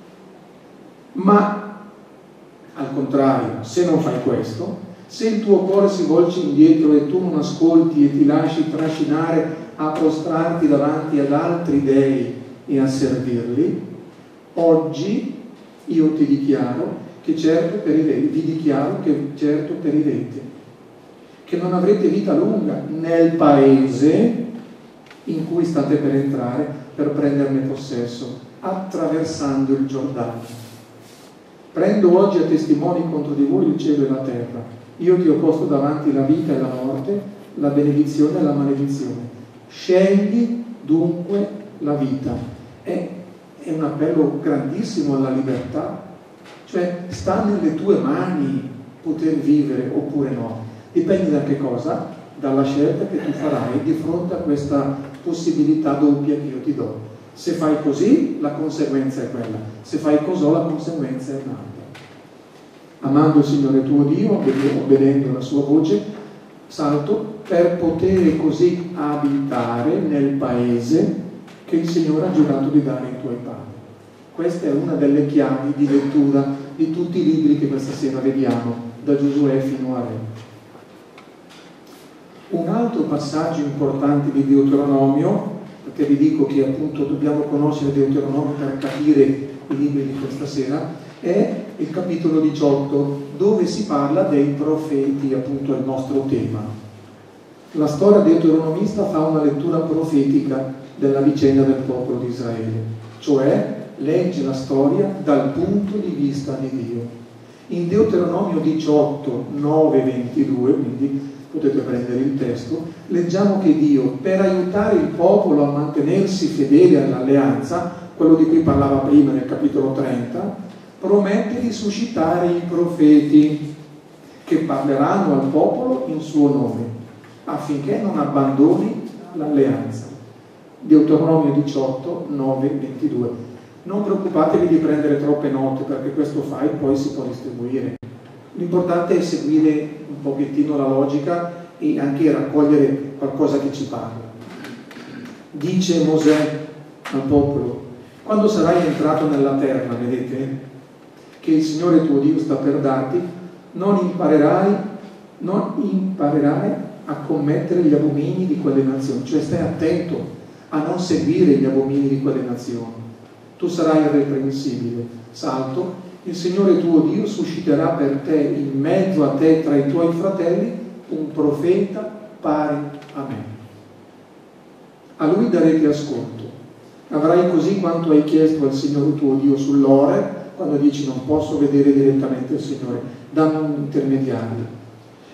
A: Ma al contrario, se non fai questo, se il tuo cuore si volge indietro e tu non ascolti e ti lasci trascinare a prostrarti davanti ad altri dei e a servirli, oggi io ti dichiaro che certo perirete, vi dichiaro che certo perirete, che non avrete vita lunga nel paese in cui state per entrare per prenderne possesso, attraversando il Giordano. Prendo oggi a testimoni contro di voi il cielo e la terra. Io ti ho posto davanti la vita e la morte, la benedizione e la maledizione. Scegli dunque la vita. È, è un appello grandissimo alla libertà. Cioè, sta nelle tue mani poter vivere oppure no. Dipende da che cosa? Dalla scelta che tu farai di fronte a questa possibilità doppia che io ti do. Se fai così, la conseguenza è quella. Se fai così, la conseguenza è un'altra. Amando il Signore tuo Dio, obbedendo alla sua voce, salto, per poter così abitare nel paese che il Signore ha giurato di dare ai tuoi padri. Questa è una delle chiavi di lettura di tutti i libri che questa sera vediamo, da Giosuè fino a Re. Un altro passaggio importante di Deuteronomio, perché vi dico che appunto dobbiamo conoscere Deuteronomio per capire i libri di questa sera, è il capitolo diciotto, dove si parla dei profeti, appunto il nostro tema. La storia deuteronomista fa una lettura profetica della vicenda del popolo di Israele, cioè legge la storia dal punto di vista di Dio. In Deuteronomio diciotto, nove, ventidue, quindi potete prendere il testo, leggiamo che Dio, per aiutare il popolo a mantenersi fedele all'alleanza, quello di cui parlava prima nel capitolo trenta, promette di suscitare i profeti che parleranno al popolo in suo nome, affinché non abbandoni l'alleanza. Deuteronomio diciotto, nove, ventidue. Non preoccupatevi di prendere troppe note, perché questo file poi si può distribuire. L'importante è seguire un pochettino la logica e anche raccogliere qualcosa che ci parla. Dice Mosè al popolo: quando sarai entrato nella terra, vedete, che il Signore tuo Dio sta per darti, non imparerai, non imparerai a commettere gli abomini di quelle nazioni, cioè stai attento a non seguire gli abomini di quelle nazioni. Tu sarai irreprensibile. Salto, il Signore tuo Dio susciterà per te, in mezzo a te, tra i tuoi fratelli, un profeta pari a me. A lui darete ascolto. Avrai così quanto hai chiesto al Signore tuo Dio sull'ore, quando dici non posso vedere direttamente il Signore, dammi un intermediario.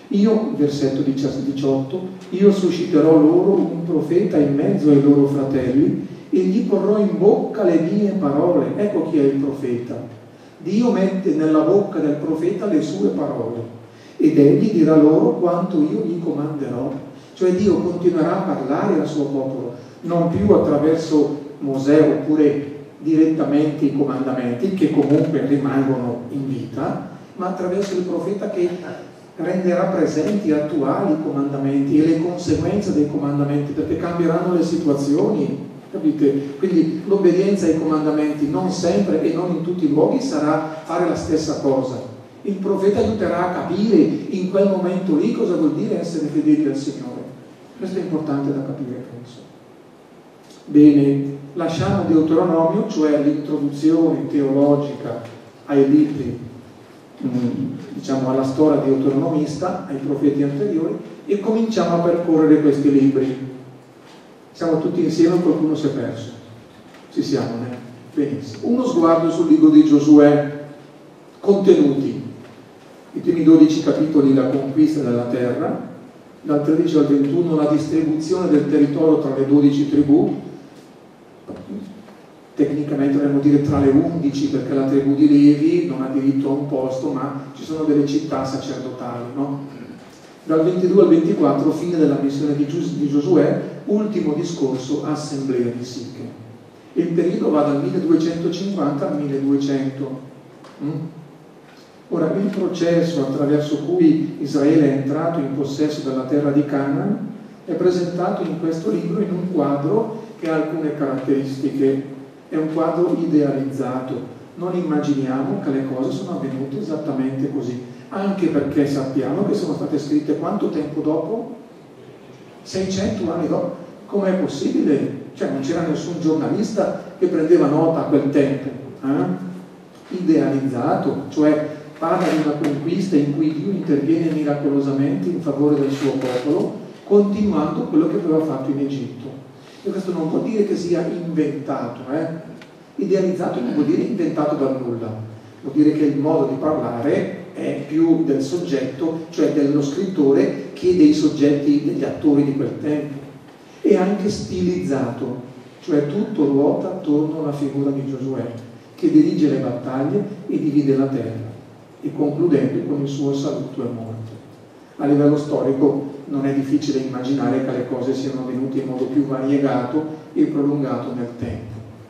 A: Io, versetto diciotto, io susciterò loro un profeta in mezzo ai loro fratelli e gli porrò in bocca le mie parole. Ecco chi è il profeta. Dio mette nella bocca del profeta le sue parole ed egli dirà loro quanto io gli comanderò. Cioè Dio continuerà a parlare al suo popolo, non più attraverso Mosè oppure direttamente i comandamenti, che comunque rimangono in vita, ma attraverso il profeta che renderà presenti e attuali i comandamenti e le conseguenze dei comandamenti, perché cambieranno le situazioni, capite? Quindi l'obbedienza ai comandamenti non sempre e non in tutti i luoghi sarà fare la stessa cosa. Il profeta aiuterà a capire in quel momento lì cosa vuol dire essere fedeli al Signore. Questo è importante da capire, penso. Bene, lasciamo Deuteronomio, cioè l'introduzione teologica ai libri, diciamo alla storia deuteronomista, ai profeti anteriori, e cominciamo a percorrere questi libri. Siamo tutti insieme o qualcuno si è perso? Ci siamo, né? Benissimo. Uno sguardo sul libro di Giosuè. Contenuti. I primi dodici capitoli, la conquista della terra, dal tredici al ventuno la distribuzione del territorio tra le dodici tribù, tecnicamente dovremmo dire tra le undici, perché la tribù di Levi non ha diritto a un posto, ma ci sono delle città sacerdotali, no? Dal ventidue al ventiquattro, fine della missione di, Gios di Giosuè, ultimo discorso, assemblea di Siche. Il periodo va dal milleduecentocinquanta al milleduecento. Mm? Ora, il processo attraverso cui Israele è entrato in possesso della terra di Canaan è presentato in questo libro in un quadro che ha alcune caratteristiche. È un quadro idealizzato, non immaginiamo che le cose sono avvenute esattamente così, anche perché sappiamo che sono state scritte quanto tempo dopo? seicento anni dopo. Com'è possibile? Cioè non c'era nessun giornalista che prendeva nota a quel tempo. Eh? Idealizzato, cioè parla di una conquista in cui Dio interviene miracolosamente in favore del suo popolo, continuando quello che aveva fatto in Egitto. E questo non vuol dire che sia inventato, eh? Idealizzato non vuol dire inventato dal nulla, vuol dire che il modo di parlare è più del soggetto, cioè dello scrittore, che dei soggetti, degli attori di quel tempo. E anche stilizzato, cioè tutto ruota attorno alla figura di Giosuè, che dirige le battaglie e divide la terra, e concludendo con il suo saluto e morte. A livello storico non è difficile immaginare che le cose siano avvenute in modo più variegato e prolungato nel tempo.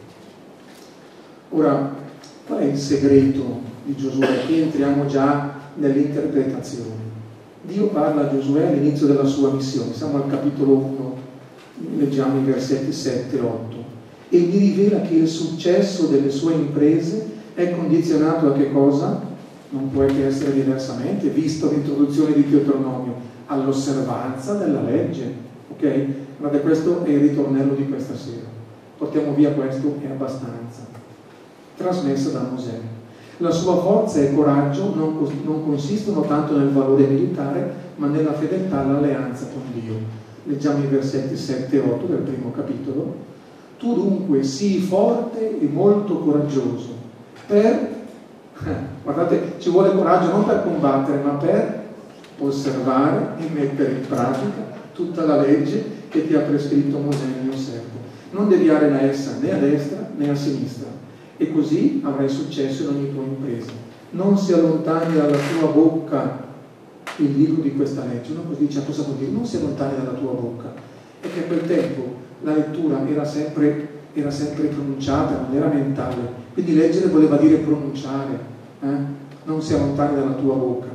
A: Ora, qual è il segreto di Giosuè? Qui entriamo già nell'interpretazione. Dio parla a Giosuè all'inizio della sua missione, siamo al capitolo uno, leggiamo i versetti sette e otto, e gli rivela che il successo delle sue imprese è condizionato a che cosa? Non può che essere diversamente, visto l'introduzione di Deuteronomio, all'osservanza della legge, ok? Guardate, questo è il ritornello di questa sera. Portiamo via questo, è abbastanza. Trasmessa da Mosè. La sua forza e coraggio non, non consistono tanto nel valore militare, ma nella fedeltà all'alleanza con Dio. Leggiamo i versetti sette e otto del primo capitolo. Tu dunque sii forte e molto coraggioso per, guardate, ci vuole coraggio non per combattere, ma per osservare e mettere in pratica tutta la legge che ti ha prescritto Mosè mio servo. Non deviare da essa né a destra né a sinistra, e così avrai successo in ogni tua impresa. Non si allontani dalla tua bocca il libro di questa legge. Uno così dice: cosa vuol dire? Non si allontani dalla tua bocca, perché a quel tempo la lettura era sempre, era sempre pronunciata, non era mentale, quindi leggere voleva dire pronunciare. eh? Non si allontani dalla tua bocca,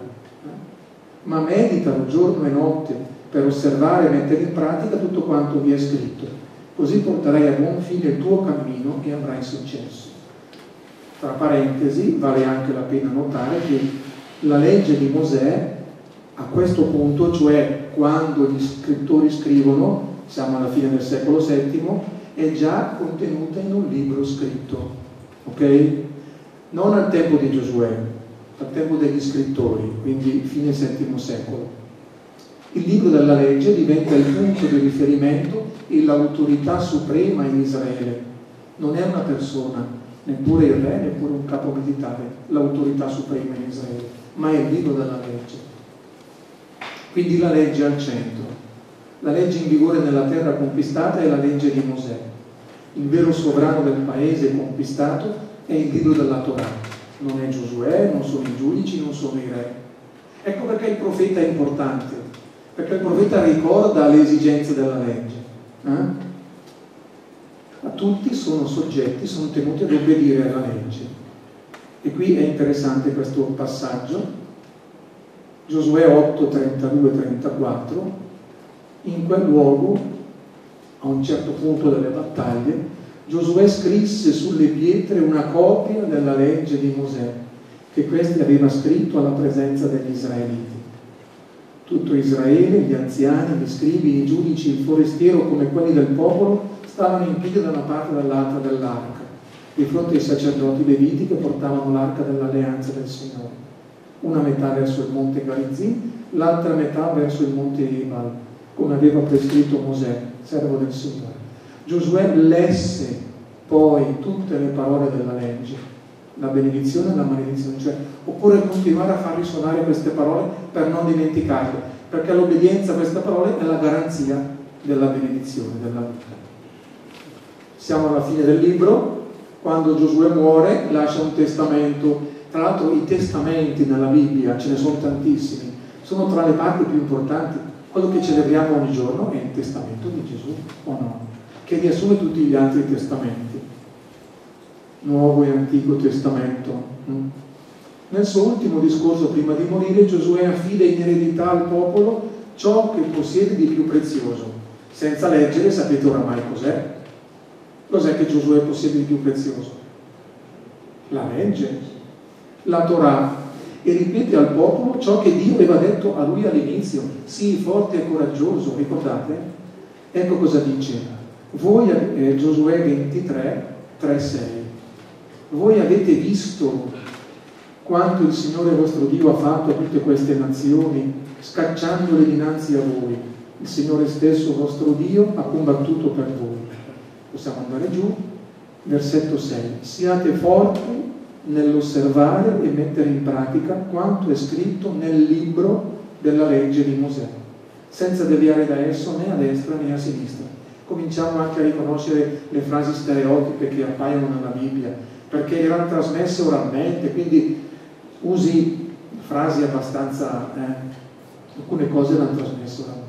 A: ma meditalo giorno e notte per osservare e mettere in pratica tutto quanto vi è scritto, così porterai a buon fine il tuo cammino e avrai successo. Tra parentesi, vale anche la pena notare che la legge di Mosè a questo punto, cioè quando gli scrittori scrivono, siamo alla fine del secolo settimo, è già contenuta in un libro scritto, ok? Non al tempo di Giosuè, al tempo degli scrittori, quindi fine settimo secolo. Il libro della legge diventa il punto di riferimento e l'autorità suprema in Israele. Non è una persona, neppure il re, neppure un capo militare, l'autorità suprema in Israele, ma è il libro della legge. Quindi la legge al centro. La legge in vigore nella terra conquistata è la legge di Mosè. Il vero sovrano del paese conquistato è il libro della Torah. Non è Giosuè, non sono i giudici, non sono i re. Ecco perché il profeta è importante, perché il profeta ricorda le esigenze della legge. Eh? Ma tutti sono soggetti, sono tenuti ad obbedire alla legge. E qui è interessante questo passaggio, Giosuè otto, trentadue trentaquattro. In quel luogo, a un certo punto delle battaglie, Giosuè scrisse sulle pietre una copia della legge di Mosè, che questi aveva scritto alla presenza degli israeliti. Tutto Israele, gli anziani, gli scribi, i giudici, il forestiero, come quelli del popolo, stavano in piedi da una parte e dall'altra dell'arca, di fronte ai sacerdoti leviti che portavano l'arca dell'alleanza del Signore. Una metà verso il monte Garizim, l'altra metà verso il monte Ebal, come aveva prescritto Mosè, servo del Signore. Giosuè lesse poi tutte le parole della legge, la benedizione e la maledizione, cioè occorre continuare a far risuonare queste parole per non dimenticarle, perché l'obbedienza a queste parole è la garanzia della benedizione, della vita. Siamo alla fine del libro, quando Giosuè muore lascia un testamento. Tra l'altro i testamenti nella Bibbia, ce ne sono tantissimi, sono tra le parti più importanti. Quello che celebriamo ogni giorno è il testamento di Gesù, o no? Che riassume tutti gli altri testamenti, Nuovo e Antico Testamento. Nel suo ultimo discorso prima di morire, Giosuè affida in eredità al popolo ciò che possiede di più prezioso. Senza leggere, sapete oramai cos'è? Cos'è che Giosuè possiede di più prezioso? La legge, la Torah, e ripete al popolo ciò che Dio aveva detto a lui all'inizio: sii forte e coraggioso, ricordate? Ecco cosa dice voi, eh, Giosuè ventitré, tre sei. Voi avete visto quanto il Signore vostro Dio ha fatto a tutte queste nazioni, scacciandole dinanzi a voi. Il Signore stesso vostro Dio ha combattuto per voi. Possiamo andare giù, versetto sei. Siate forti nell'osservare e mettere in pratica quanto è scritto nel libro della legge di Mosè, senza deviare da esso né a destra né a sinistra. Cominciamo anche a riconoscere le frasi stereotipe che appaiono nella Bibbia, perché erano trasmesse oralmente, quindi usi frasi abbastanza, eh, alcune cose erano trasmesse oralmente.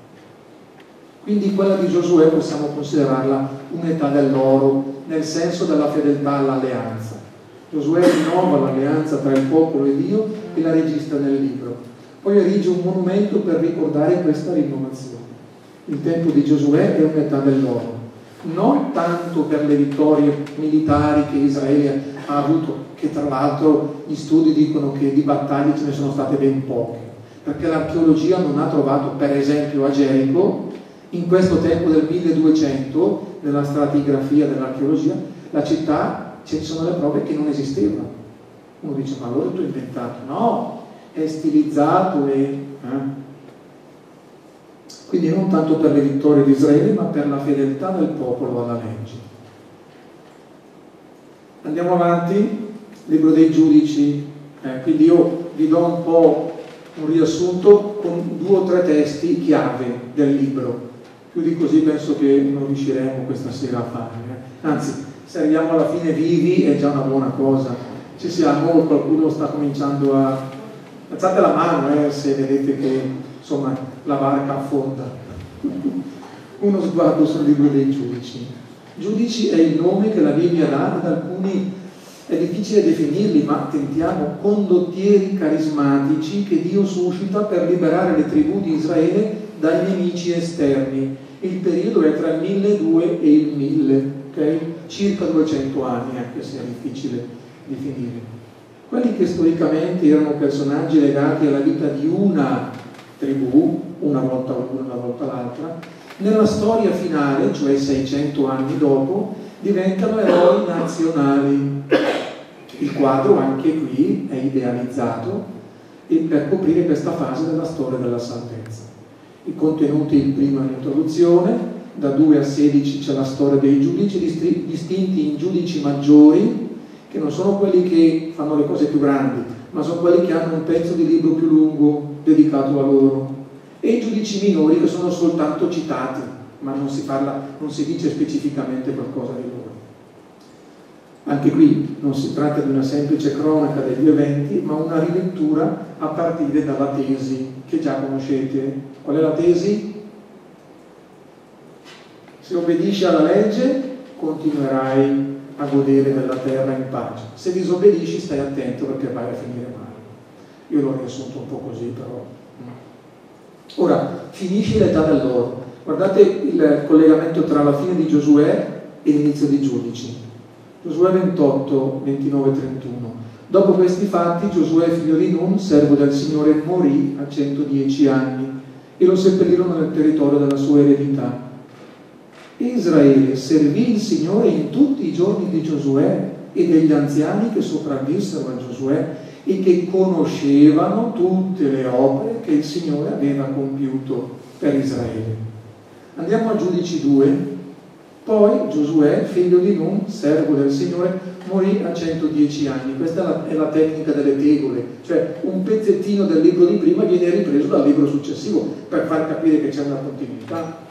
A: Quindi quella di Giosuè possiamo considerarla un'età dell'oro, nel senso della fedeltà all'alleanza. Giosuè rinnova l'alleanza tra il popolo e Dio e la registra nel libro. Poi erige un monumento per ricordare questa rinnovazione. Il tempo di Giosuè è un'età dell'oro, non tanto per le vittorie militari che Israele ha avuto, che tra l'altro gli studi dicono che di battaglie ce ne sono state ben poche, perché l'archeologia non ha trovato, per esempio a Gerico, in questo tempo del milleduecento, nella stratigrafia dell'archeologia, la città, ci sono le prove che non esisteva. Uno dice: ma allora tu hai inventato? No, è stilizzato e... Eh? Quindi non tanto per le vittorie di Israele, ma per la fedeltà del popolo alla legge. Andiamo avanti, libro dei giudici. Eh, quindi io vi do un po' un riassunto con due o tre testi chiave del libro. Più di così penso che non riusciremo questa sera a fare. Eh. Anzi, se arriviamo alla fine vivi è già una buona cosa. Ci siamo, qualcuno sta cominciando a... Alzate la mano eh, se vedete che insomma la barca affonda. Uno sguardo sul libro dei giudici. Giudici è il nome che la Bibbia dà ad alcuni, è difficile definirli, ma tentiamo, condottieri carismatici che Dio suscita per liberare le tribù di Israele dai nemici esterni. Il periodo è tra il milleduecento e il mille, ok? Circa duecento anni, anche se è difficile definire. Quelli che storicamente erano personaggi legati alla vita di una tribù, una volta una, una volta l'altra, nella storia finale, cioè seicento anni dopo, diventano eroi nazionali. Il quadro anche qui è idealizzato per coprire questa fase della storia della salvezza. I contenuti, il primo è l'introduzione, da due a sedici c'è la storia dei giudici, distinti in giudici maggiori, che non sono quelli che fanno le cose più grandi, ma sono quelli che hanno un pezzo di libro più lungo dedicato a loro. e i giudici minori che sono soltanto citati, ma non si parla, non si dice specificamente qualcosa di loro. Anche qui non si tratta di una semplice cronaca degli eventi, ma una rilettura a partire dalla tesi che già conoscete. Qual è la tesi? Se obbedisci alla legge, continuerai a godere della terra in pace. Se disobbedisci, stai attento perché vai a finire male. Io l'ho riassunto un po' così, però. Ora, finisce l'età dell'oro. Guardate il collegamento tra la fine di Giosuè e l'inizio di Giudici. Giosuè ventotto, ventinove, trentuno. Dopo questi fatti, Giosuè, figlio di Nun, servo del Signore, morì a centodieci anni e lo seppellirono nel territorio della sua eredità. Israele servì il Signore in tutti i giorni di Giosuè e degli anziani che sopravvissero a Giosuè e che conoscevano tutte le opere che il Signore aveva compiuto per Israele. Andiamo a Giudici due. Poi Giosuè, figlio di Nun, servo del Signore, morì a centodieci anni. Questa è la, è la tecnica delle tegole, cioè un pezzettino del libro di prima viene ripreso dal libro successivo per far capire che c'è una continuità.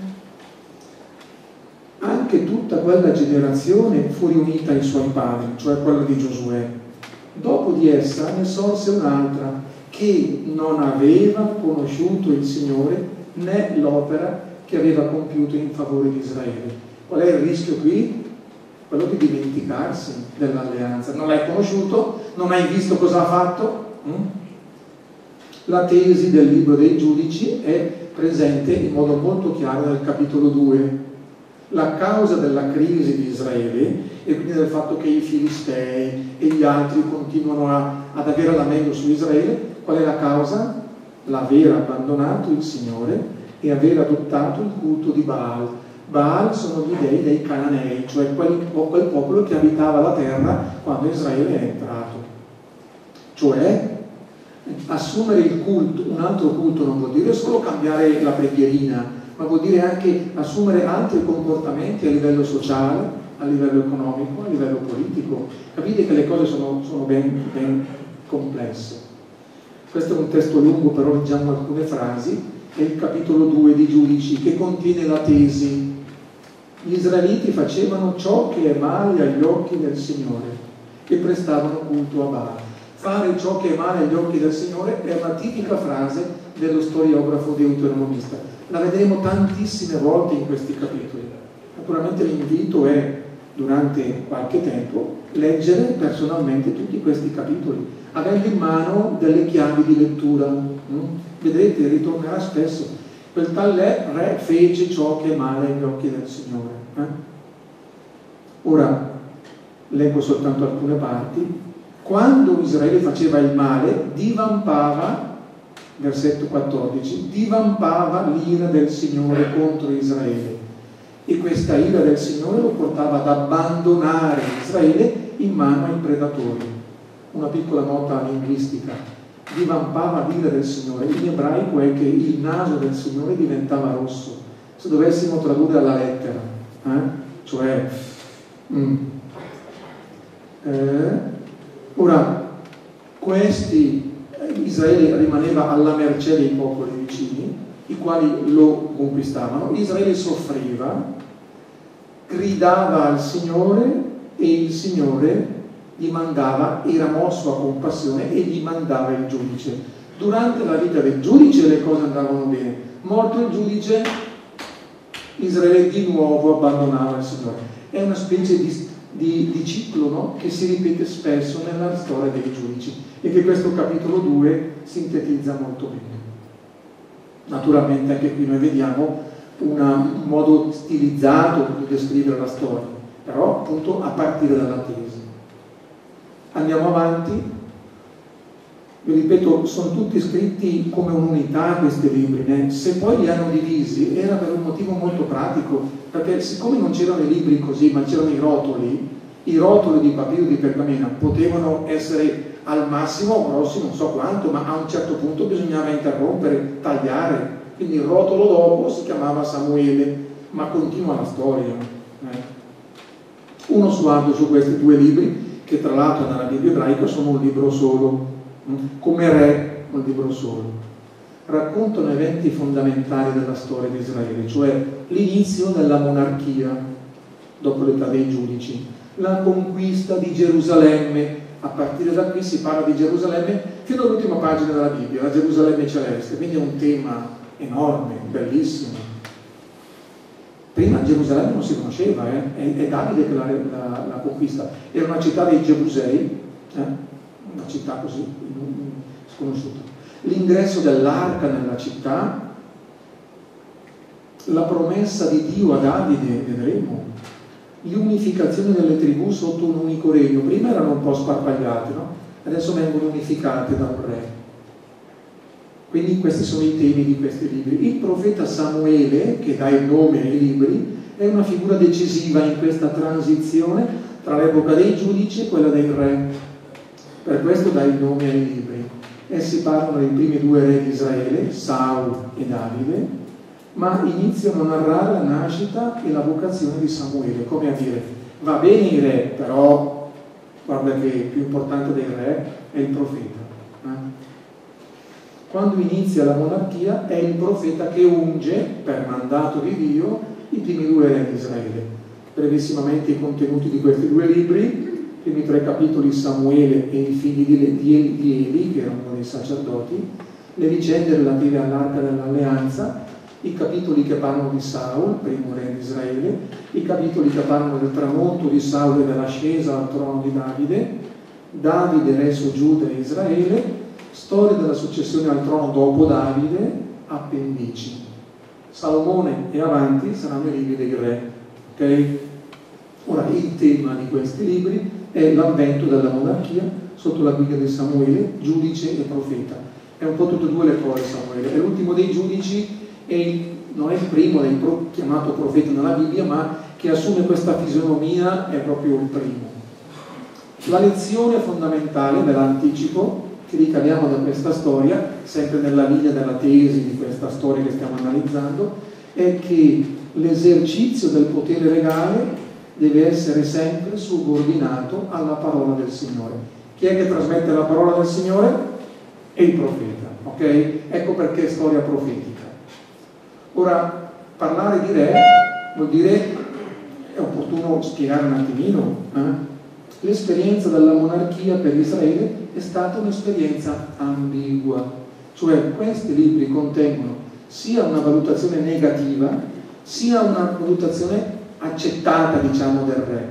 A: Anche tutta quella generazione fu riunita ai suoi padri, cioè quella di Giosuè. Dopo di essa ne sorse un'altra che non aveva conosciuto il Signore né l'opera che aveva compiuto in favore di Israele. Qual è il rischio qui? Quello di dimenticarsi dell'alleanza. Non l'hai conosciuto, non hai visto cosa ha fatto. La tesi del libro dei Giudici è presente in modo molto chiaro nel capitolo due. La causa della crisi di Israele e quindi del fatto che i Filistei e gli altri continuano a, ad avere la meglio su Israele, qual è la causa? L'aver abbandonato il Signore e aver adottato il culto di Baal. Baal sono gli dei dei Cananei, cioè quel, quel popolo che abitava la terra quando Israele è entrato. Cioè, assumere il culto, un altro culto non vuol dire solo cambiare la preghierina, ma vuol dire anche assumere altri comportamenti a livello sociale, a livello economico, a livello politico. Capite che le cose sono, sono ben, ben complesse. Questo è un testo lungo, però leggiamo alcune frasi. È il capitolo due di Giudici, che contiene la tesi: gli israeliti facevano ciò che è male agli occhi del Signore e prestavano culto a Baal. Fare ciò che è male agli occhi del Signore è una tipica frase dello storiografo deuteronomista. La vedremo tantissime volte in questi capitoli. Naturalmente l'invito è, durante qualche tempo, leggere personalmente tutti questi capitoli, avendo in mano delle chiavi di lettura. Vedrete, ritornerà spesso. Quel tal re fece ciò che è male agli occhi del Signore. Eh? Ora, leggo soltanto alcune parti. Quando Israele faceva il male, divampava, versetto quattordici, divampava l'ira del Signore contro Israele. E questa ira del Signore lo portava ad abbandonare Israele in mano ai predatori. Una piccola nota linguistica: divampava l'ira del Signore. In ebraico è che il naso del Signore diventava rosso. Se dovessimo tradurre alla lettera, eh? cioè mm, eh, ora questi Israele rimaneva alla mercé dei popoli vicini, i quali lo conquistavano. Israele soffriva, gridava al Signore e il Signore gli mandava, era mosso a compassione e gli mandava il giudice. Durante la vita del giudice le cose andavano bene. Morto il giudice, Israele di nuovo abbandonava il Signore. È una specie di, di, di ciclo, no? Che si ripete spesso nella storia dei giudici e che questo capitolo due sintetizza molto bene. Naturalmente anche qui noi vediamo una, un modo stilizzato di descrivere la storia, però appunto a partire dalla tesi. Andiamo avanti. Vi ripeto, sono tutti scritti come un'unità questi libri, né? Se poi li hanno divisi era per un motivo molto pratico, perché siccome non c'erano i libri così, ma c'erano i rotoli, i rotoli di papiro di pergamena potevano essere al massimo grossi non so quanto, ma a un certo punto bisognava interrompere, tagliare, quindi il rotolo dopo si chiamava Samuele, ma continua la storia. Eh? Uno sguardo su questi due libri, che tra l'altro nella Bibbia ebraica sono un libro solo, come re un libro solo. raccontano eventi fondamentali della storia di Israele, cioè l'inizio della monarchia dopo l'età dei giudici, la conquista di Gerusalemme. A partire da qui si parla di Gerusalemme fino all'ultima pagina della Bibbia, la Gerusalemme celeste, quindi è un tema enorme, bellissimo. Prima Gerusalemme non si conosceva, eh? è, è Davide che la, la, la conquista, era una città dei Gebusei, eh? una città così sconosciuta. L'ingresso dell'arca nella città, la promessa di Dio a Davide, vedremo, l'unificazione delle tribù sotto un unico regno. Prima erano un po' sparpagliate, no? Adesso vengono unificate da un re. Quindi questi sono i temi di questi libri. Il profeta Samuele, che dà il nome ai libri, è una figura decisiva in questa transizione tra l'epoca dei giudici e quella dei re. Per questo dà il nome ai libri. Essi parlano dei primi due re di Israele, Saul e Davide, ma iniziano a narrare la nascita e la vocazione di Samuele, come a dire, va bene i re, però guarda che il più importante dei re è il profeta. Eh? Quando inizia la monarchia è il profeta che unge, per mandato di Dio, i primi due re di Israele. Brevissimamente i contenuti di questi due libri: i primi tre capitoli Samuele e i figli di Eli, che erano dei sacerdoti, le vicende relative all'arca dell'alleanza, i capitoli che parlano di Saul, primo re di Israele, i capitoli che parlano del tramonto di Saul e dell'ascesa al trono di Davide, Davide re su Giuda e Israele, storia della successione al trono dopo Davide, appendici. Salomone e avanti saranno i libri dei re. Okay? Ora, il tema di questi libri è l'avvento della monarchia sotto la guida di Samuele, giudice e profeta. È un po' tutte e due le cose Samuele. È l'ultimo dei giudici e non è il primo dei pro, chiamato profeta nella Bibbia, ma che assume questa fisionomia è proprio il primo. La lezione fondamentale, ve l'anticipo, che ricaviamo da questa storia, sempre nella linea della tesi di questa storia che stiamo analizzando, è che l'esercizio del potere regale deve essere sempre subordinato alla parola del Signore. Chi è che trasmette la parola del Signore? È il profeta, ok? Ecco perché è storia profetica. Ora, parlare di re vuol dire, è opportuno spiegare un attimino, eh? L'esperienza della monarchia per Israele è stata un'esperienza ambigua, cioè questi libri contengono sia una valutazione negativa, sia una valutazione accettata, diciamo, del re.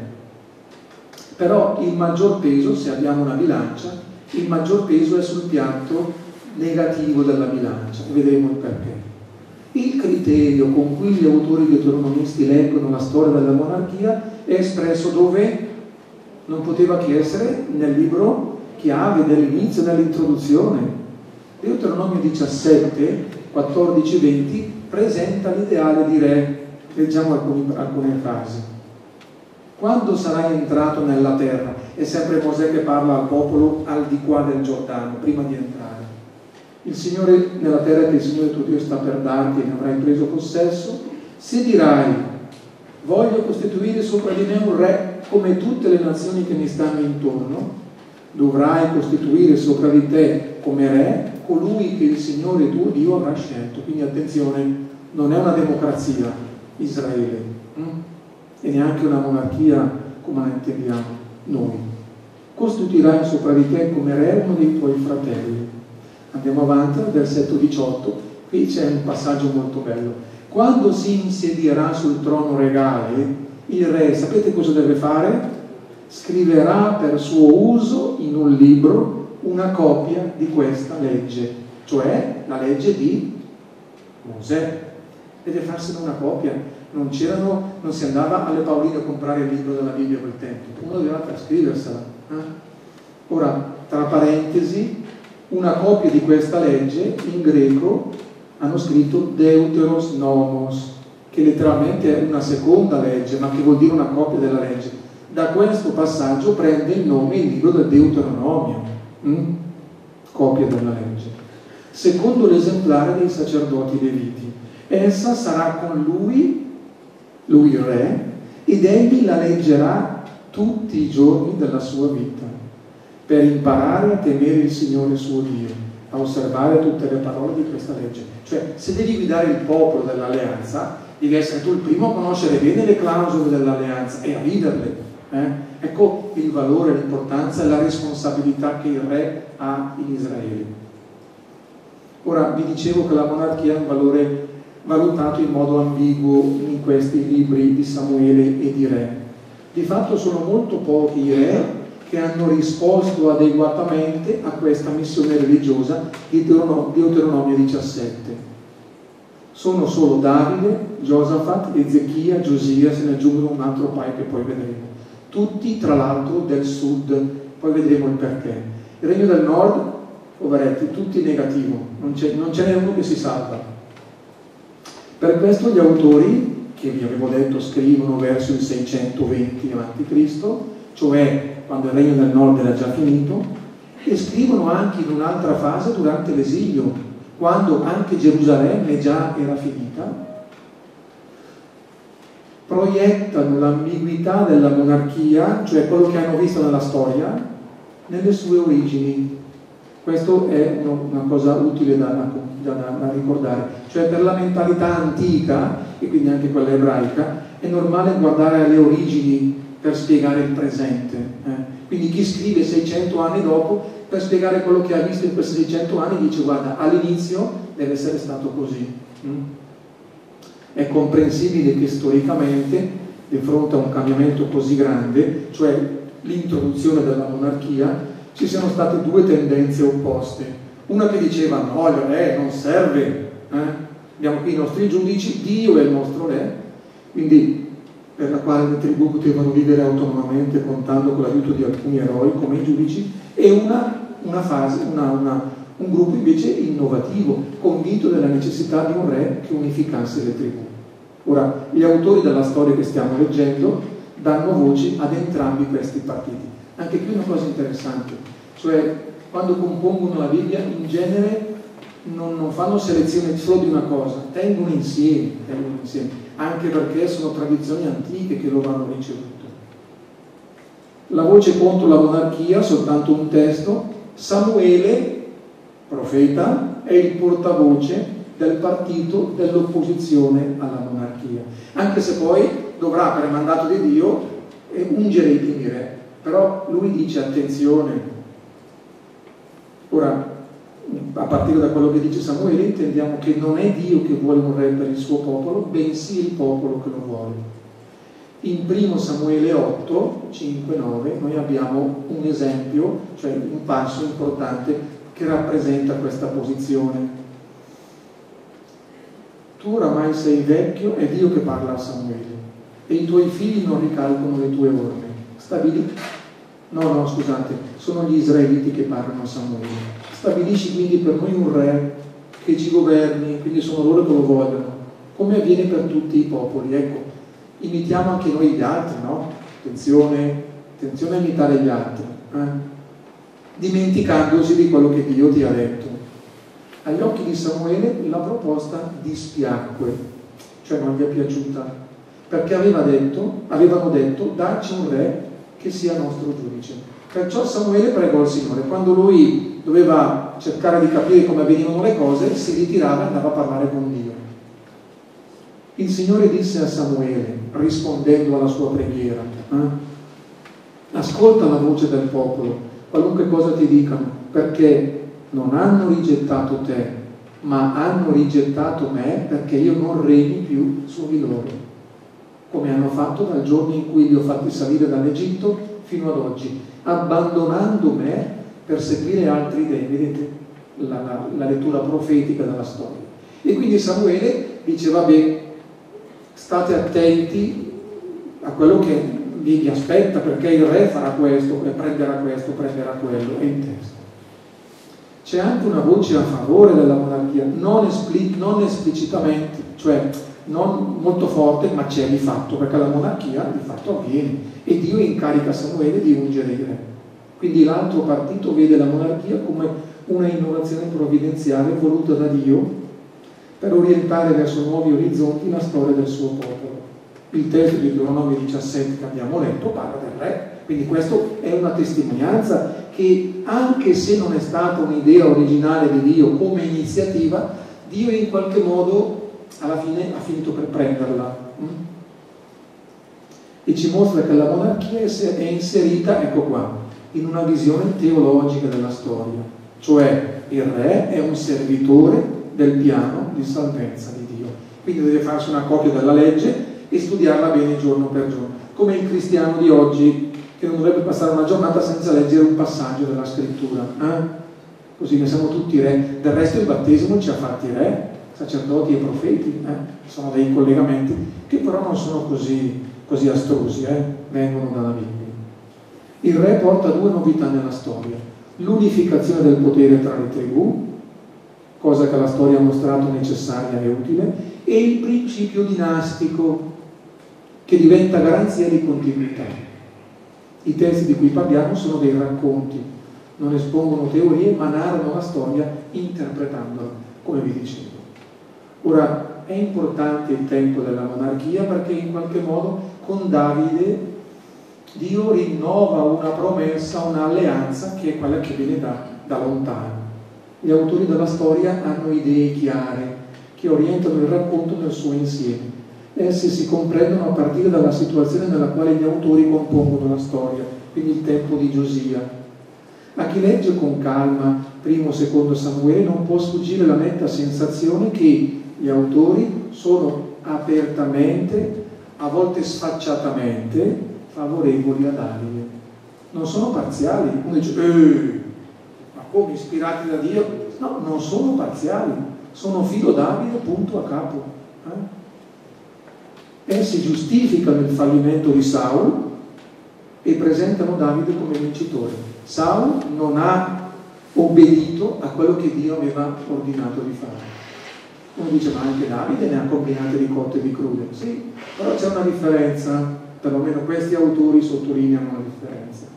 A: Però il maggior peso, se abbiamo una bilancia, il maggior peso è sul piatto negativo della bilancia, e vedremo il perché. Il criterio con cui gli autori deuteronomisti leggono la storia della monarchia è espresso dove? Non poteva che essere nel libro chiave dell'inizio, dell'introduzione. Deuteronomio diciassette, quattordici, venti presenta l'ideale di re. Leggiamo alcuni, alcune frasi. Quando sarai entrato nella terra, è sempre Mosè che parla al popolo al di qua del Giordano, prima di entrare. Il Signore, nella terra che il Signore tuo Dio sta per darti e ne avrai preso possesso, se dirai, voglio costituire sopra di me un re come tutte le nazioni che mi stanno intorno, dovrai costituire sopra di te come re colui che il Signore tuo Dio avrà scelto. Quindi attenzione, non è una democrazia Israele hm? e neanche una monarchia come la intendiamo noi. Costituirai sopra di te come re uno dei tuoi fratelli. Andiamo avanti al versetto diciotto, qui c'è un passaggio molto bello. Quando si insedierà sul trono regale, il re, sapete cosa deve fare? Scriverà per suo uso in un libro una copia di questa legge, cioè la legge di Mosè. Deve farsene una copia. Non c'erano, non si andava alle Paoline a comprare il libro della Bibbia a quel tempo, uno doveva trascriversela. Eh? Ora, tra parentesi, una copia di questa legge in greco hanno scritto Deuteros Nomos, che letteralmente è una seconda legge, ma che vuol dire una copia della legge. Da questo passaggio prende il nome il libro del Deuteronomio, hm? copia della legge. Secondo l'esemplare dei sacerdoti leviti, essa sarà con lui, lui il re, ed egli la leggerà tutti i giorni della sua vita, per imparare a temere il Signore suo Dio, a osservare tutte le parole di questa legge. Cioè, se devi guidare il popolo dell'alleanza, devi essere tu il primo a conoscere bene le clausole dell'alleanza e a viverle. Eh? Ecco il valore, l'importanza e la responsabilità che il re ha in Israele. Ora, vi dicevo che la monarchia è un valore valutato in modo ambiguo in questi libri di Samuele e di Re. Di fatto sono molto pochi i re che hanno risposto adeguatamente a questa missione religiosa di Deuteronomio diciassette. Sono solo Davide, Giosafat, Ezechia, Giosia, se ne aggiungono un altro paio che poi vedremo. Tutti, tra l'altro, del sud, poi vedremo il perché. Il regno del nord, poveretti, tutti negativo, non ce n'è uno che si salva. Per questo gli autori, che vi avevo detto scrivono verso il seicentoventi avanti Cristo, cioè quando il regno del nord era già finito, e scrivono anche in un'altra fase durante l'esilio, quando anche Gerusalemme già era finita, proiettano l'ambiguità della monarchia, cioè quello che hanno visto nella storia, nelle sue origini. Questo è una cosa utile da, da, da ricordare. Cioè, per la mentalità antica, e quindi anche quella ebraica, è normale guardare alle origini per spiegare il presente. Eh? Quindi chi scrive seicento anni dopo, per spiegare quello che ha visto in questi seicento anni, dice: guarda, all'inizio deve essere stato così. Mm? È comprensibile che storicamente, di fronte a un cambiamento così grande, cioè l'introduzione della monarchia, ci siano state due tendenze opposte. Una che diceva: no, il re non serve, eh? abbiamo qui i nostri giudici, Dio è il nostro re, quindi per la quale le tribù potevano vivere autonomamente contando con l'aiuto di alcuni eroi come i giudici, e una, una fase, una, una, un gruppo invece innovativo, convinto della necessità di un re che unificasse le tribù. Ora, gli autori della storia che stiamo leggendo danno voci ad entrambi questi partiti. Anche qui una cosa interessante, cioè quando compongono la Bibbia in genere non, non fanno selezione solo di una cosa, tengono insieme, tengono insieme, anche perché sono tradizioni antiche che loro hanno ricevuto. La voce contro la monarchia, soltanto un testo: Samuele, profeta, è il portavoce del partito dell'opposizione alla monarchia, anche se poi dovrà, per mandato di Dio, ungere i primi re. Però lui dice: attenzione. Ora, a partire da quello che dice Samuele, intendiamo che non è Dio che vuole un re per il suo popolo, bensì il popolo che lo vuole. In primo Samuele otto, cinque, nove, noi abbiamo un esempio, cioè un passo importante che rappresenta questa posizione. Tu oramai sei vecchio, è Dio che parla a Samuele, e i tuoi figli non ricalcano le tue orme. Stabilisci, no, no, scusate, sono gli israeliti che parlano a Samuele. Stabilisci quindi per noi un re che ci governi, quindi sono loro che lo vogliono, come avviene per tutti i popoli. Ecco, imitiamo anche noi gli altri, no? Attenzione, attenzione a imitare gli altri, eh? dimenticandosi di quello che Dio ti ha detto. Agli occhi di Samuele la proposta dispiacque, cioè non gli è piaciuta, perché aveva detto, avevano detto: dacci un re che sia nostro giudice. Perciò Samuele pregò il Signore. Quando lui doveva cercare di capire come avvenivano le cose, si ritirava e andava a parlare con Dio. Il Signore disse a Samuele, rispondendo alla sua preghiera: eh? ascolta la voce del popolo, qualunque cosa ti dicano, perché non hanno rigettato te, ma hanno rigettato me, perché io non regni più su di loro, come hanno fatto dal giorno in cui li ho fatti salire dall'Egitto fino ad oggi, abbandonando me per seguire altri dei. Vedete la, la, la lettura profetica della storia. E quindi Samuele dice: vabbè, state attenti a quello che vi, vi aspetta, perché il re farà questo, prenderà questo, prenderà quello. E in testo c'è anche una voce a favore della monarchia, non, espli, non esplicitamente, cioè non molto forte, ma c'è di fatto, perché la monarchia di fatto avviene e Dio incarica Samuele di ungere il re. Quindi l'altro partito vede la monarchia come una innovazione provvidenziale voluta da Dio per orientare verso nuovi orizzonti la storia del suo popolo. Il testo di Deuteronomio diciassette che abbiamo letto parla del re, quindi questo è una testimonianza che anche se non è stata un'idea originale di Dio come iniziativa, Dio in qualche modo alla fine ha finito per prenderla. E ci mostra che la monarchia è inserita, ecco qua, in una visione teologica della storia, cioè il re è un servitore del piano di salvezza di Dio, quindi deve farsi una copia della legge e studiarla bene giorno per giorno, come il cristiano di oggi che non dovrebbe passare una giornata senza leggere un passaggio della scrittura, eh? Così ne siamo tutti re. Del resto il battesimo ci ha fatti re, sacerdoti e profeti, eh? Sono dei collegamenti che però non sono così, così astrusi, eh? Vengono dalla Bibbia. Il re porta due novità nella storia: l'unificazione del potere tra le tribù, cosa che la storia ha mostrato necessaria e utile, e il principio dinastico che diventa garanzia di continuità. I testi di cui parliamo sono dei racconti, non espongono teorie, ma narrano la storia interpretandola, come vi dicevo. Ora, è importante il tempo della monarchia perché in qualche modo con Davide Dio rinnova una promessa, un'alleanza che è quella che viene da, da lontano. Gli autori della storia hanno idee chiare che orientano il racconto nel suo insieme. Esse si comprendono a partire dalla situazione nella quale gli autori compongono la storia, quindi il tempo di Giosia. A chi legge con calma primo o secondo Samuele non può sfuggire la netta sensazione che gli autori sono apertamente, a volte sfacciatamente, favorevoli a Davide. Non sono parziali. Uno dice, eh, ma come, ispirati da Dio? No, non sono parziali, sono filo Davide punto a capo. Eh? Essi giustificano il fallimento di Saul e presentano Davide come vincitore. Saul non ha obbedito a quello che Dio aveva ordinato di fare. Uno dice, ma anche Davide ne ha combinate di cotte e di crude. Sì, però c'è una differenza, perlomeno questi autori sottolineano la differenza.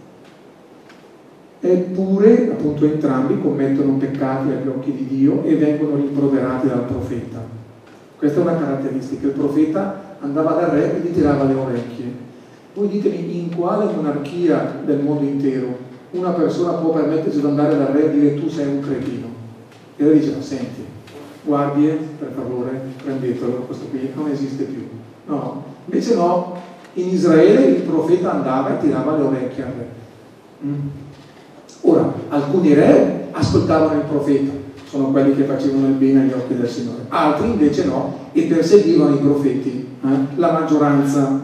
A: Eppure, appunto, entrambi commettono peccati agli occhi di Dio e vengono rimproverati dal profeta. Questa è una caratteristica. Il profeta andava dal re e gli tirava le orecchie. Voi ditemi, in quale monarchia del mondo intero una persona può permettersi di andare dal re e dire tu sei un cretino? E lui dice, ma senti, guardie, per favore, prendetelo, questo qui non esiste più. No, invece no, in Israele il profeta andava e tirava le orecchie al re. Mm. Ora, alcuni re ascoltavano il profeta, sono quelli che facevano il bene agli occhi del Signore, altri invece no e perseguivano i profeti, eh? La maggioranza.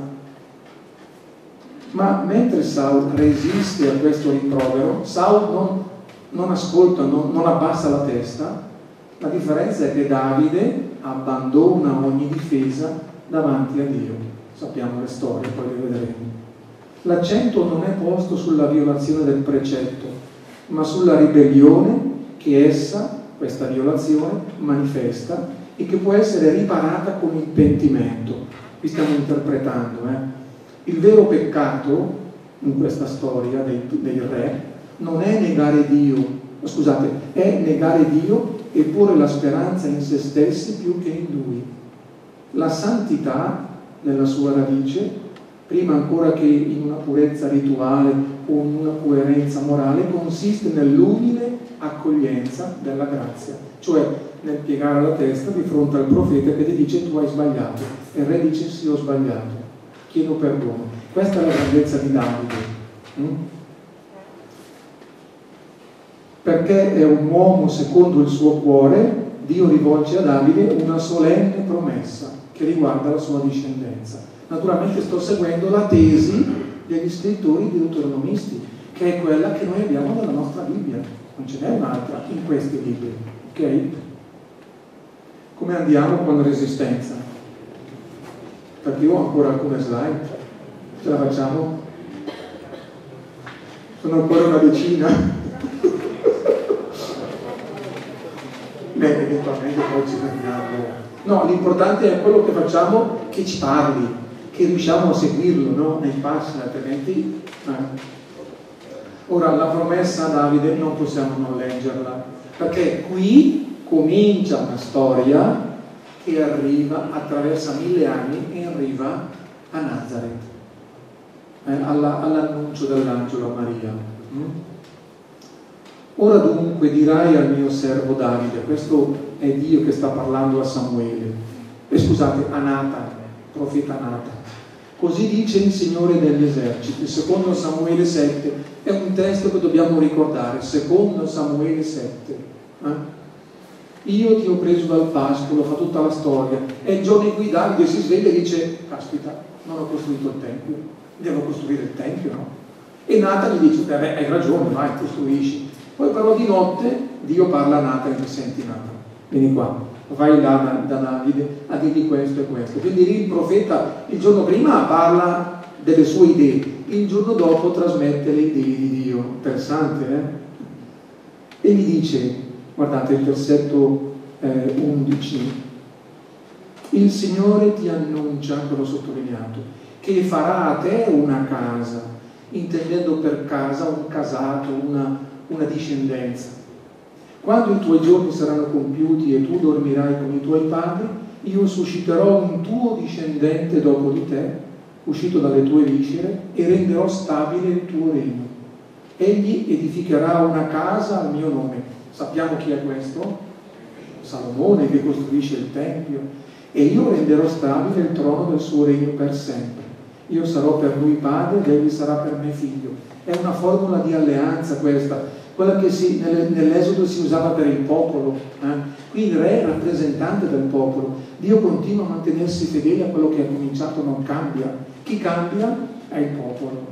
A: Ma mentre Saul resiste a questo rimprovero, Saul non, non ascolta, non, non abbassa la testa. La differenza è che Davide abbandona ogni difesa davanti a Dio. Sappiamo le storie, poi le vedremo. L'accento non è posto sulla violazione del precetto, ma sulla ribellione che essa, questa violazione, manifesta e che può essere riparata con il pentimento. Qui stiamo interpretando, eh? Il vero peccato in questa storia dei, dei re non è negare Dio, scusate, è negare Dio e porre la speranza in se stessi più che in Lui. La santità, nella sua radice, prima ancora che in una purezza rituale o in una coerenza morale, consiste nell'umile accoglienza della grazia, cioè nel piegare la testa di fronte al profeta che ti dice tu hai sbagliato, e il re dice sì, ho sbagliato, chiedo perdono. Questa è la grandezza di Davide, mm? Perché è un uomo secondo il suo cuore. Dio rivolge a Davide una solenne promessa che riguarda la sua discendenza. Naturalmente sto seguendo la tesi degli scrittori deuteronomisti, che è quella che noi abbiamo nella nostra Bibbia, non ce n'è un'altra in questi libri, ok? Come andiamo con Resistenza? Perché io ho ancora alcune slide, ce la facciamo? Sono ancora una decina. Beh, eventualmente poi ci fermiamo. No, l'importante è quello che facciamo, che ci parli, che riusciamo a seguirlo, no? Nei passi, altrimenti eh. Ora, la promessa a Davide non possiamo non leggerla, perché qui comincia una storia che arriva, attraversa mille anni e arriva a Nazareth, eh, alla, all'annuncio dell'angelo a Maria. Mm? Ora dunque dirai al mio servo Davide, questo è Dio che sta parlando a Samuele, e scusate, a Natan, profeta Natan. Così dice il Signore degli eserciti, secondo Samuele sette, è un testo che dobbiamo ricordare, secondo Samuele sette. Eh? Io ti ho preso dal pascolo, fa tutta la storia, e il giorno in cui Davide si sveglia e dice, caspita, non ho costruito il Tempio, devo costruire il Tempio, no? E Natan gli dice, beh, hai ragione, vai, costruisci. Poi però di notte Dio parla a Natan e dice, senti Natan, vieni qua, vai là da, da Davide a dirgli questo e questo. Quindi lì il profeta il giorno prima parla delle sue idee, il giorno dopo trasmette le idee di Dio. Interessante, eh? E gli dice, guardate il versetto eh, undici, il Signore ti annuncia, che l'ho sottolineato, che farà a te una casa, intendendo per casa un casato, una, una discendenza. Quando i tuoi giorni saranno compiuti e tu dormirai con i tuoi padri, io susciterò un tuo discendente dopo di te, uscito dalle tue viscere, e renderò stabile il tuo regno. Egli edificherà una casa al mio nome. Sappiamo chi è questo? Salomone, che costruisce il Tempio. E io renderò stabile il trono del suo regno per sempre. Io sarò per lui padre ed egli sarà per me figlio. È una formula di alleanza questa, quella che si, nell'Esodo si usava per il popolo. Eh? Qui il re è rappresentante del popolo. Dio continua a mantenersi fedele a quello che ha cominciato, non cambia. Chi cambia è il popolo.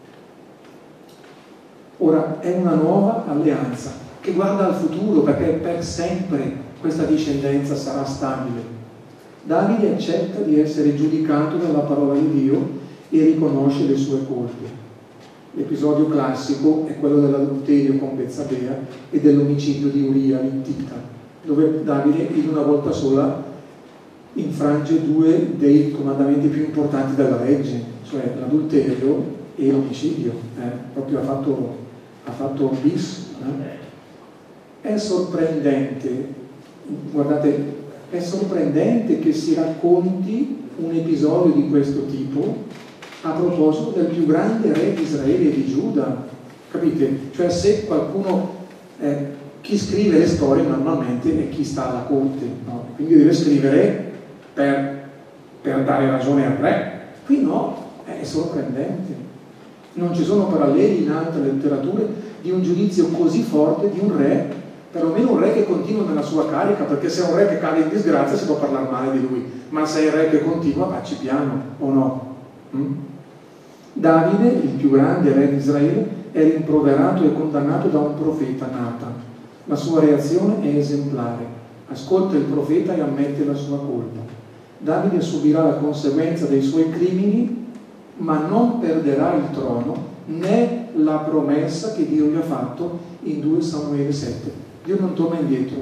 A: Ora è una nuova alleanza che guarda al futuro, perché per sempre questa discendenza sarà stabile. Davide accetta di essere giudicato dalla parola di Dio e riconosce le sue colpe. L'episodio classico è quello dell'adulterio con Bezzabea e dell'omicidio di Uria l'Ittita, dove Davide in una volta sola infrange due dei comandamenti più importanti della legge, cioè l'adulterio e l'omicidio. Eh? Proprio ha fatto, ha fatto un bis. Eh? È sorprendente, guardate, è sorprendente che si racconti un episodio di questo tipo a proposito del più grande re di Israele e di Giuda, capite? Cioè se qualcuno, eh, chi scrive le storie normalmente è chi sta alla corte, no? Quindi deve scrivere per, per dare ragione al re. Qui no, è sorprendente. Non ci sono paralleli in altre letterature di un giudizio così forte di un re, perlomeno un re che continua nella sua carica, perché se è un re che cade in disgrazia si può parlare male di lui, ma se è il re che continua, facci piano, o no? Mm? Davide, il più grande re di Israele, è rimproverato e condannato da un profeta, Natan. La sua reazione è esemplare. Ascolta il profeta e ammette la sua colpa. Davide subirà la conseguenza dei suoi crimini, ma non perderà il trono né la promessa che Dio gli ha fatto in due Samuele sette. Dio non torna indietro.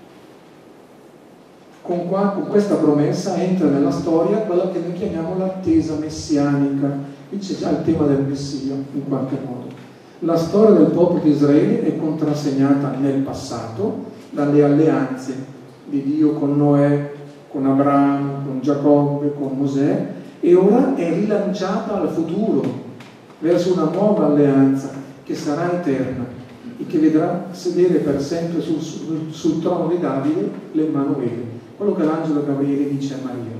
A: Con, qua, con questa promessa entra nella storia quella che noi chiamiamo l'attesa messianica. Qui c'è già il tema del Messia, in qualche modo. La storia del popolo di Israele è contrassegnata nel passato dalle alleanze di Dio con Noè, con Abramo, con Giacobbe, con Mosè, e ora è rilanciata al futuro, verso una nuova alleanza che sarà eterna e che vedrà sedere per sempre sul, sul, sul trono di Davide l'Emmanuele, quello che l'angelo Gabriele dice a Maria.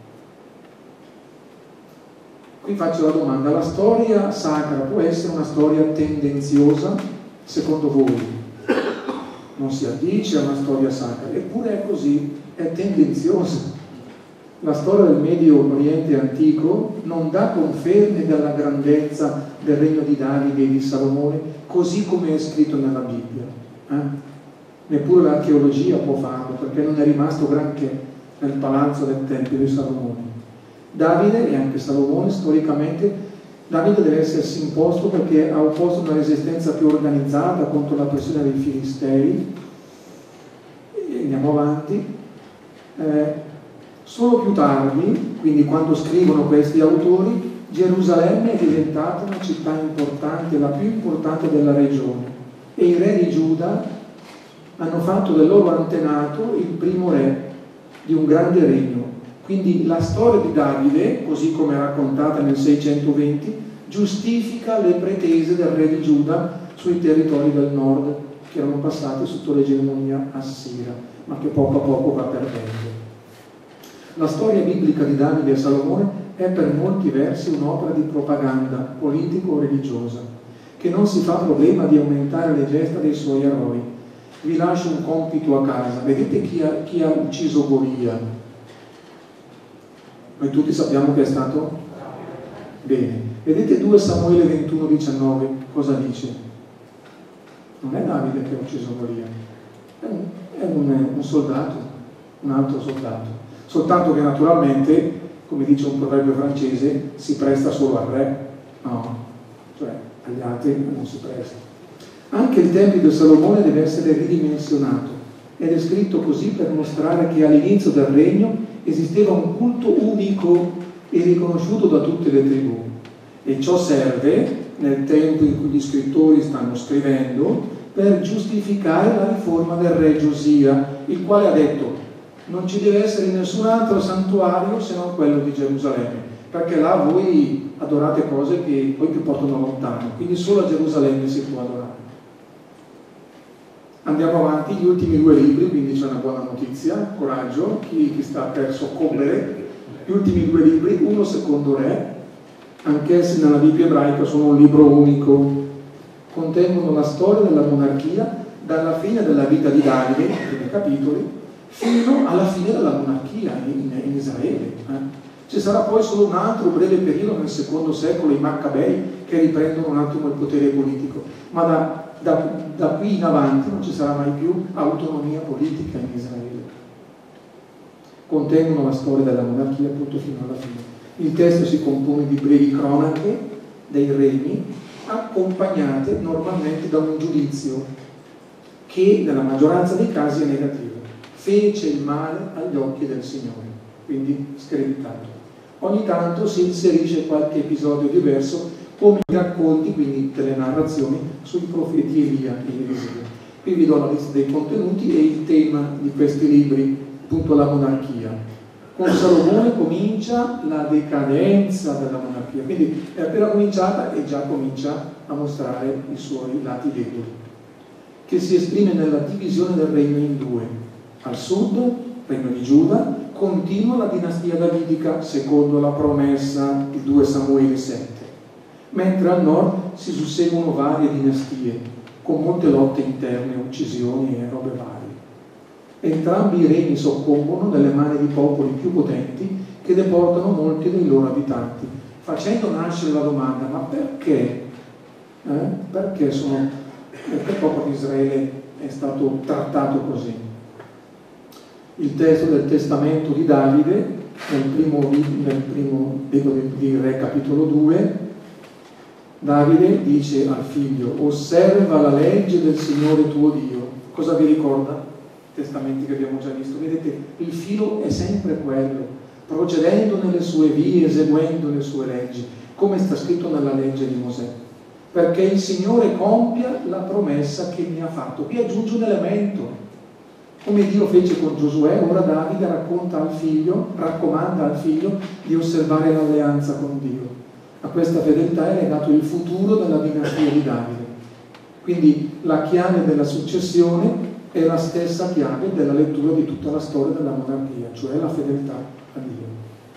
A: Qui faccio la domanda: la storia sacra può essere una storia tendenziosa secondo voi? Non si addice a una storia sacra, eppure è così, è tendenziosa. La storia del Medio Oriente antico non dà conferme della grandezza del regno di Davide e di Salomone così come è scritto nella Bibbia. Eh? Neppure l'archeologia può farlo, perché non è rimasto granché nel palazzo del Tempio di Salomone. Davide e anche Salomone storicamente, Davide deve essersi imposto perché ha opposto una resistenza più organizzata contro la pressione dei Filistei. E andiamo avanti. Eh, solo più tardi, quindi quando scrivono questi autori, Gerusalemme è diventata una città importante, la più importante della regione, e i re di Giuda hanno fatto del loro antenato il primo re di un grande regno. Quindi la storia di Davide, così come è raccontata nel seicentoventi, giustifica le pretese del re di Giuda sui territori del nord, che erano passati sotto l'egemonia assira, ma che poco a poco va perdendo. La storia biblica di Davide e Salomone è per molti versi un'opera di propaganda politico-religiosa, che non si fa problema di aumentare le gesta dei suoi eroi. Vi lascio un compito a casa. Vedete chi ha, chi ha ucciso Golia? Noi tutti sappiamo che è stato? Bene. Vedete due Samuele ventuno diciannove, cosa dice? Non è Davide che ha ucciso Golia, è, un, è un, un soldato, un altro soldato. Soltanto che naturalmente, come dice un proverbio francese, si presta solo al re, no, cioè agli altri non si presta. Anche il Tempio di Salomone deve essere ridimensionato ed è scritto così per mostrare che all'inizio del regno esisteva un culto unico e riconosciuto da tutte le tribù, e ciò serve nel tempo in cui gli scrittori stanno scrivendo per giustificare la riforma del re Giosia, il quale ha detto: non ci deve essere nessun altro santuario se non quello di Gerusalemme, perché là voi adorate cose che poi vi portano lontano, quindi solo a Gerusalemme si può adorare. Andiamo avanti, gli ultimi due libri, quindi c'è una buona notizia, coraggio, chi, chi sta per soccombere. Gli ultimi due libri, uno Secondo Re, anch'essi nella Bibbia ebraica sono un libro unico, contengono la storia della monarchia dalla fine della vita di Davide, nei primi capitoli, fino alla fine della monarchia in, in Israele. Eh. Ci sarà poi solo un altro breve periodo nel secondo secolo, i Maccabei, che riprendono un attimo il potere politico, ma da, da, da qui in avanti non ci sarà mai più autonomia politica in Israele. Contengono la storia della monarchia appunto fino alla fine. Il testo si compone di brevi cronache dei regni, accompagnate normalmente da un giudizio che nella maggioranza dei casi è negativo. Fece il male agli occhi del Signore, quindi screditato. Ogni tanto si inserisce qualche episodio diverso, come i racconti, quindi delle narrazioni, sui profeti Elia e Eliseo. Qui vi do la lista dei contenuti e il tema di questi libri, appunto la monarchia. Con Salomone comincia la decadenza della monarchia, quindi è appena cominciata e già comincia a mostrare i suoi lati deboli, che si esprime nella divisione del regno in due. Al sud, regno di Giuda, continua la dinastia davidica secondo la promessa di due Samuele sette, mentre al nord si susseguono varie dinastie, con molte lotte interne, uccisioni e robe varie. Entrambi i regni soccombono nelle mani di popoli più potenti che deportano molti dei loro abitanti, facendo nascere la domanda: ma perché? Eh? Perché, sono, perché il popolo di Israele è stato trattato così? Il testo del testamento di Davide, nel primo, nel primo libro di Re, capitolo due, Davide dice al figlio: osserva la legge del Signore tuo Dio. Cosa vi ricorda? Testamenti che abbiamo già visto. Vedete, il filo è sempre quello, procedendo nelle sue vie, eseguendo le sue leggi, come sta scritto nella legge di Mosè, perché il Signore compia la promessa che mi ha fatto. Qui aggiunge un elemento: come Dio fece con Giosuè, ora Davide racconta al figlio, raccomanda al figlio di osservare l'alleanza con Dio. A questa fedeltà è legato il futuro della dinastia di Davide. Quindi la chiave della successione è la stessa chiave della lettura di tutta la storia della monarchia, cioè la fedeltà a Dio.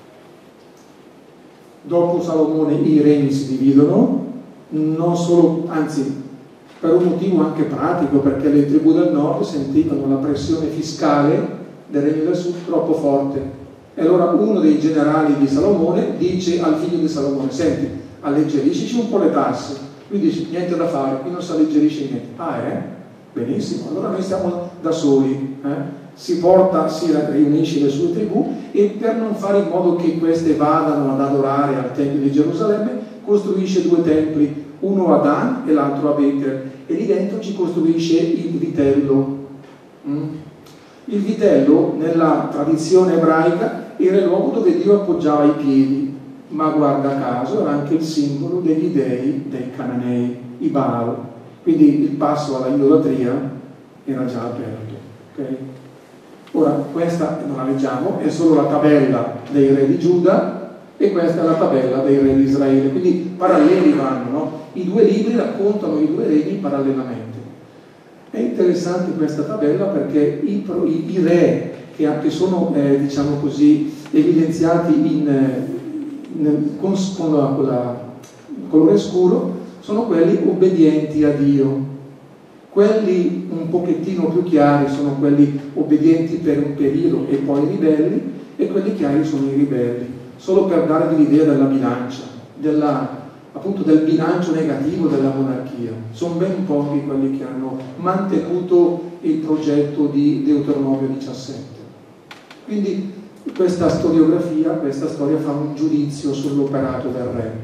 A: Dopo Salomone i regni si dividono, non solo, anzi, per un motivo anche pratico, perché le tribù del nord sentivano la pressione fiscale del regno del sud troppo forte. E allora uno dei generali di Salomone dice al figlio di Salomone: senti, alleggeriscici un po' le tasse. Lui dice: niente da fare, qui non si alleggerisce niente. Ah, eh? Benissimo, allora noi stiamo da soli. Eh? Si porta, si riunisce le sue tribù, e per non fare in modo che queste vadano ad adorare al Tempio di Gerusalemme, costruisce due templi, uno a Dan e l'altro a Betel, e lì dentro ci costruisce il vitello. Mm? Il vitello, nella tradizione ebraica, era il luogo dove Dio appoggiava i piedi, ma guarda caso era anche il simbolo degli dei dei Cananei, i Baal. Quindi il passo alla idolatria era già aperto. Okay? Ora, questa non la leggiamo, è solo la tabella dei re di Giuda, e questa è la tabella dei re di Israele, quindi paralleli vanno, no? I due libri raccontano i due regni parallelamente. È interessante questa tabella perché i, i, i re che, che sono eh, diciamo così evidenziati in, in, con, con, la, con la colore scuro sono quelli obbedienti a Dio. Quelli un pochettino più chiari sono quelli obbedienti per un periodo e poi ribelli, e quelli chiari sono i ribelli, solo per darvi l'idea della bilancia, della, appunto del bilancio negativo della monarchia. Sono ben pochi quelli che hanno mantenuto il progetto di Deuteronomio diciassette. Quindi questa storiografia, questa storia fa un giudizio sull'operato del re.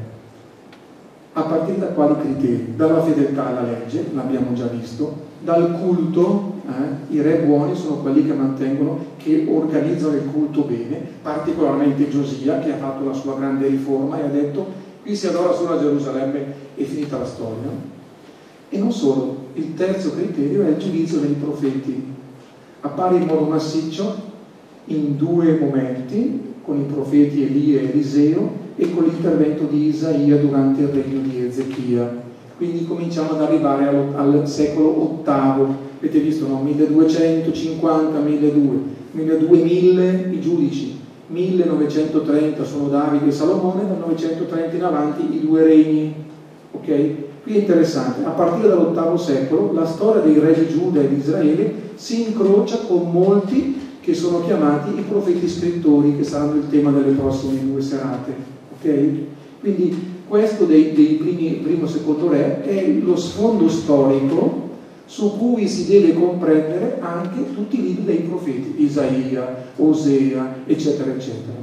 A: A partire da quali criteri? Dalla fedeltà alla legge, l'abbiamo già visto, dal culto, eh? I re buoni sono quelli che mantengono, che organizzano il culto bene, particolarmente Giosia, che ha fatto la sua grande riforma e ha detto: qui si adora solo a Gerusalemme, è finita la storia. E non solo, il terzo criterio è il giudizio dei profeti. Appare in modo massiccio in due momenti, con i profeti Elia e Eliseo, e con l'intervento di Isaia durante il regno di Ezechia. Quindi cominciamo ad arrivare al, al secolo ottavo. Avete visto, no? milleduecentocinquanta, milleduecento, milleduecento, mille i giudici, millenovecentotrenta sono Davide e Salomone, dal novecentotrenta in avanti i due regni. Ok? Qui è interessante, a partire dall'ottavo secolo la storia dei re di Giuda e di Israele si incrocia con molti che sono chiamati i profeti scrittori, che saranno il tema delle prossime due serate. Okay? Quindi questo dei, dei primi, primo e secondo re è lo sfondo storico su cui si deve comprendere anche tutti i libri dei profeti, Isaia, Osea, eccetera, eccetera.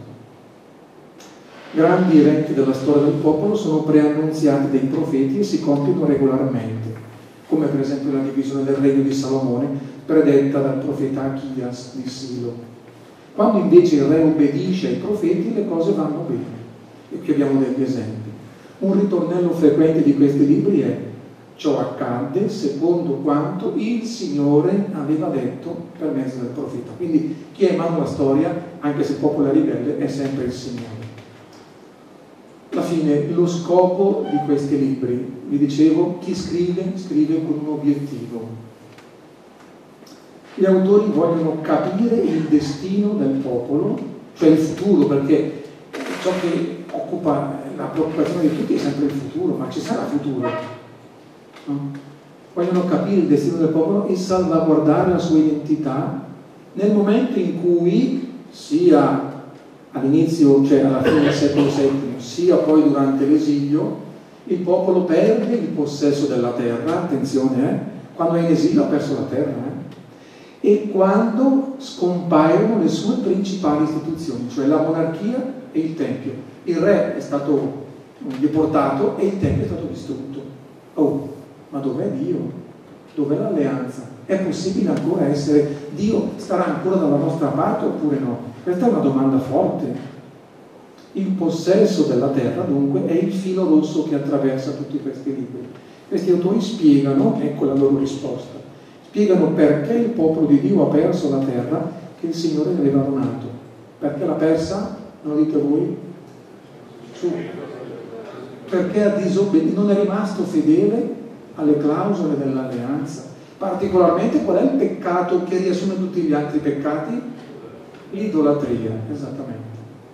A: Grandi eventi della storia del popolo sono preannunziati dai profeti e si compiono regolarmente, come per esempio la divisione del regno di Salomone, predetta dal profeta Achias di Silo. Quando invece il re obbedisce ai profeti, le cose vanno bene. E qui abbiamo degli esempi. Un ritornello frequente di questi libri è: ciò accadde secondo quanto il Signore aveva detto per mezzo del profeta. Quindi chi è in mano alla storia, anche se il popolo è ribelle, è sempre il Signore. Alla fine, lo scopo di questi libri, vi dicevo, chi scrive, scrive con un obiettivo. Gli autori vogliono capire il destino del popolo, cioè il futuro, perché ciò che occupa la preoccupazione di tutti è sempre il futuro, ma ci sarà futuro? No? Vogliono capire il destino del popolo e salvaguardare la sua identità nel momento in cui, sia all'inizio, cioè alla fine del secolo settimo, sia poi durante l'esilio, il popolo perde il possesso della terra. Attenzione, eh? Quando è in esilio ha perso la terra, eh? E quando scompaiono le sue principali istituzioni, cioè la monarchia e il Tempio. Il re è stato deportato e il Tempio è stato distrutto. Oh, ma dov'è Dio? Dov'è l'alleanza? È possibile ancora essere Dio? Starà ancora dalla nostra parte oppure no? Questa è una domanda forte. Il possesso della terra, dunque, è il filo rosso che attraversa tutti questi libri. Questi autori spiegano, ecco la loro risposta, spiegano perché il popolo di Dio ha perso la terra che il Signore gli aveva donato. Perché l'ha persa? Non lo dite voi? Su. Perché ha disobbedito, non è rimasto fedele alle clausole dell'alleanza. Particolarmente qual è il peccato che riassume tutti gli altri peccati? L'idolatria, esattamente.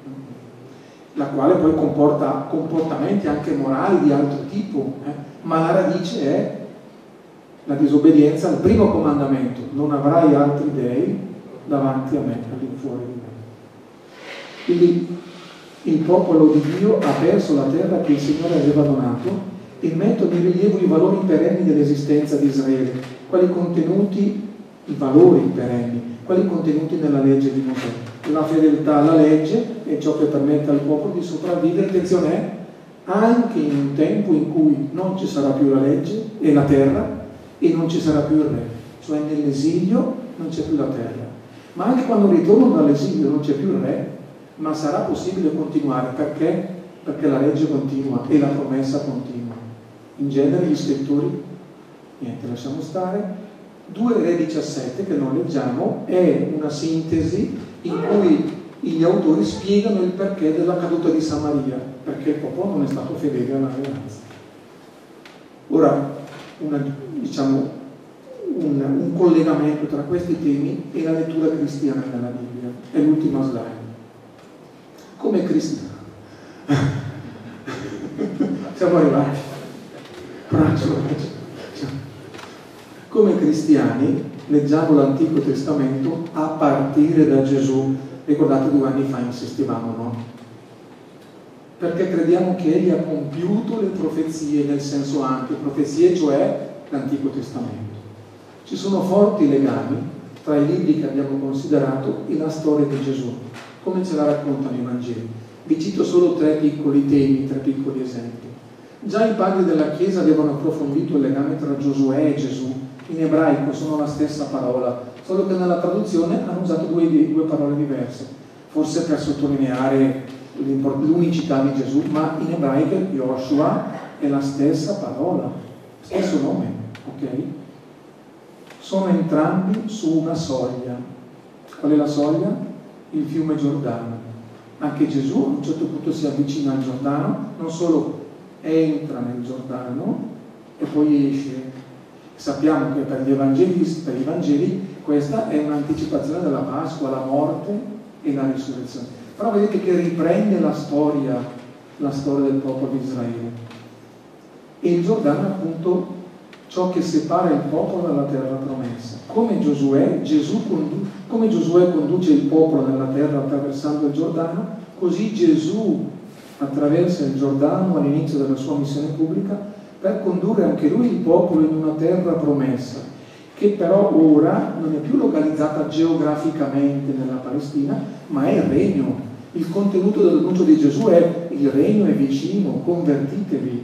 A: La quale poi comporta comportamenti anche morali di altro tipo, eh? Ma la radice è la disobbedienza al primo comandamento: non avrai altri dei davanti a me, all'infuori di me. Quindi il popolo di Dio ha perso la terra che il Signore aveva donato e mettono in rilievo i valori perenni dell'esistenza di Israele, quali contenuti, i valori perenni, quali contenuti nella legge di Mosè. La fedeltà alla legge è ciò che permette al popolo di sopravvivere, attenzione, è anche in un tempo in cui non ci sarà più la legge e la terra e non ci sarà più il re, cioè nell'esilio non c'è più la terra, ma anche quando ritornano dall'esilio non c'è più il re, ma sarà possibile continuare. Perché? Perché la legge continua e la promessa continua. In genere gli scrittori, niente, lasciamo stare. due Re diciassette, che non leggiamo, è una sintesi in cui gli autori spiegano il perché della caduta di Samaria, perché il popolo non è stato fedele all'alleanza. Ora, una, diciamo, un, un collegamento tra questi temi e la lettura cristiana nella Bibbia. È l'ultima slide. Come cristiani, siamo arrivati, braccio, braccio. Come cristiani leggiamo l'Antico Testamento a partire da Gesù. Ricordate, due anni fa insistivamo, no? Perché crediamo che Egli ha compiuto le profezie nel senso ampio, profezie cioè l'Antico Testamento. Ci sono forti legami tra i libri che abbiamo considerato e la storia di Gesù, come ce la raccontano i Vangeli. Vi cito solo tre piccoli temi, tre piccoli esempi. Già i padri della Chiesa avevano approfondito il legame tra Giosuè e Gesù. In ebraico sono la stessa parola, solo che nella traduzione hanno usato due, due parole diverse, forse per sottolineare l'unicità di Gesù, ma in ebraico Yoshua è la stessa parola, stesso nome, ok? Sono entrambi su una soglia. Qual è la soglia? Il fiume Giordano. Anche Gesù a un certo punto si avvicina al Giordano, non solo entra nel Giordano e poi esce. Sappiamo che per gli evangelisti, per i Vangeli, questa è un'anticipazione della Pasqua, la morte e la risurrezione. Però vedete che riprende la storia, la storia del popolo di Israele. E il Giordano è appunto ciò che separa il popolo dalla terra promessa. Come Giosuè, Gesù condu- come Giosuè conduce il popolo nella terra attraversando il Giordano, così Gesù attraversa il Giordano all'inizio della sua missione pubblica per condurre anche lui il popolo in una terra promessa, che però ora non è più localizzata geograficamente nella Palestina, ma è il regno. Il contenuto dell'annuncio di Gesù è: il regno è vicino, convertitevi.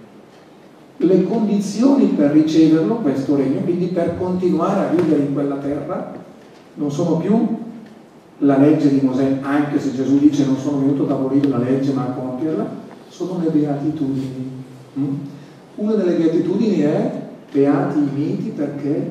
A: Le condizioni per riceverlo, questo regno, quindi per continuare a vivere in quella terra, non sono più la legge di Mosè, anche se Gesù dice non sono venuto ad abolire la legge ma a compierla, sono le beatitudini. Mm? Una delle beatitudini è: beati i miti perché...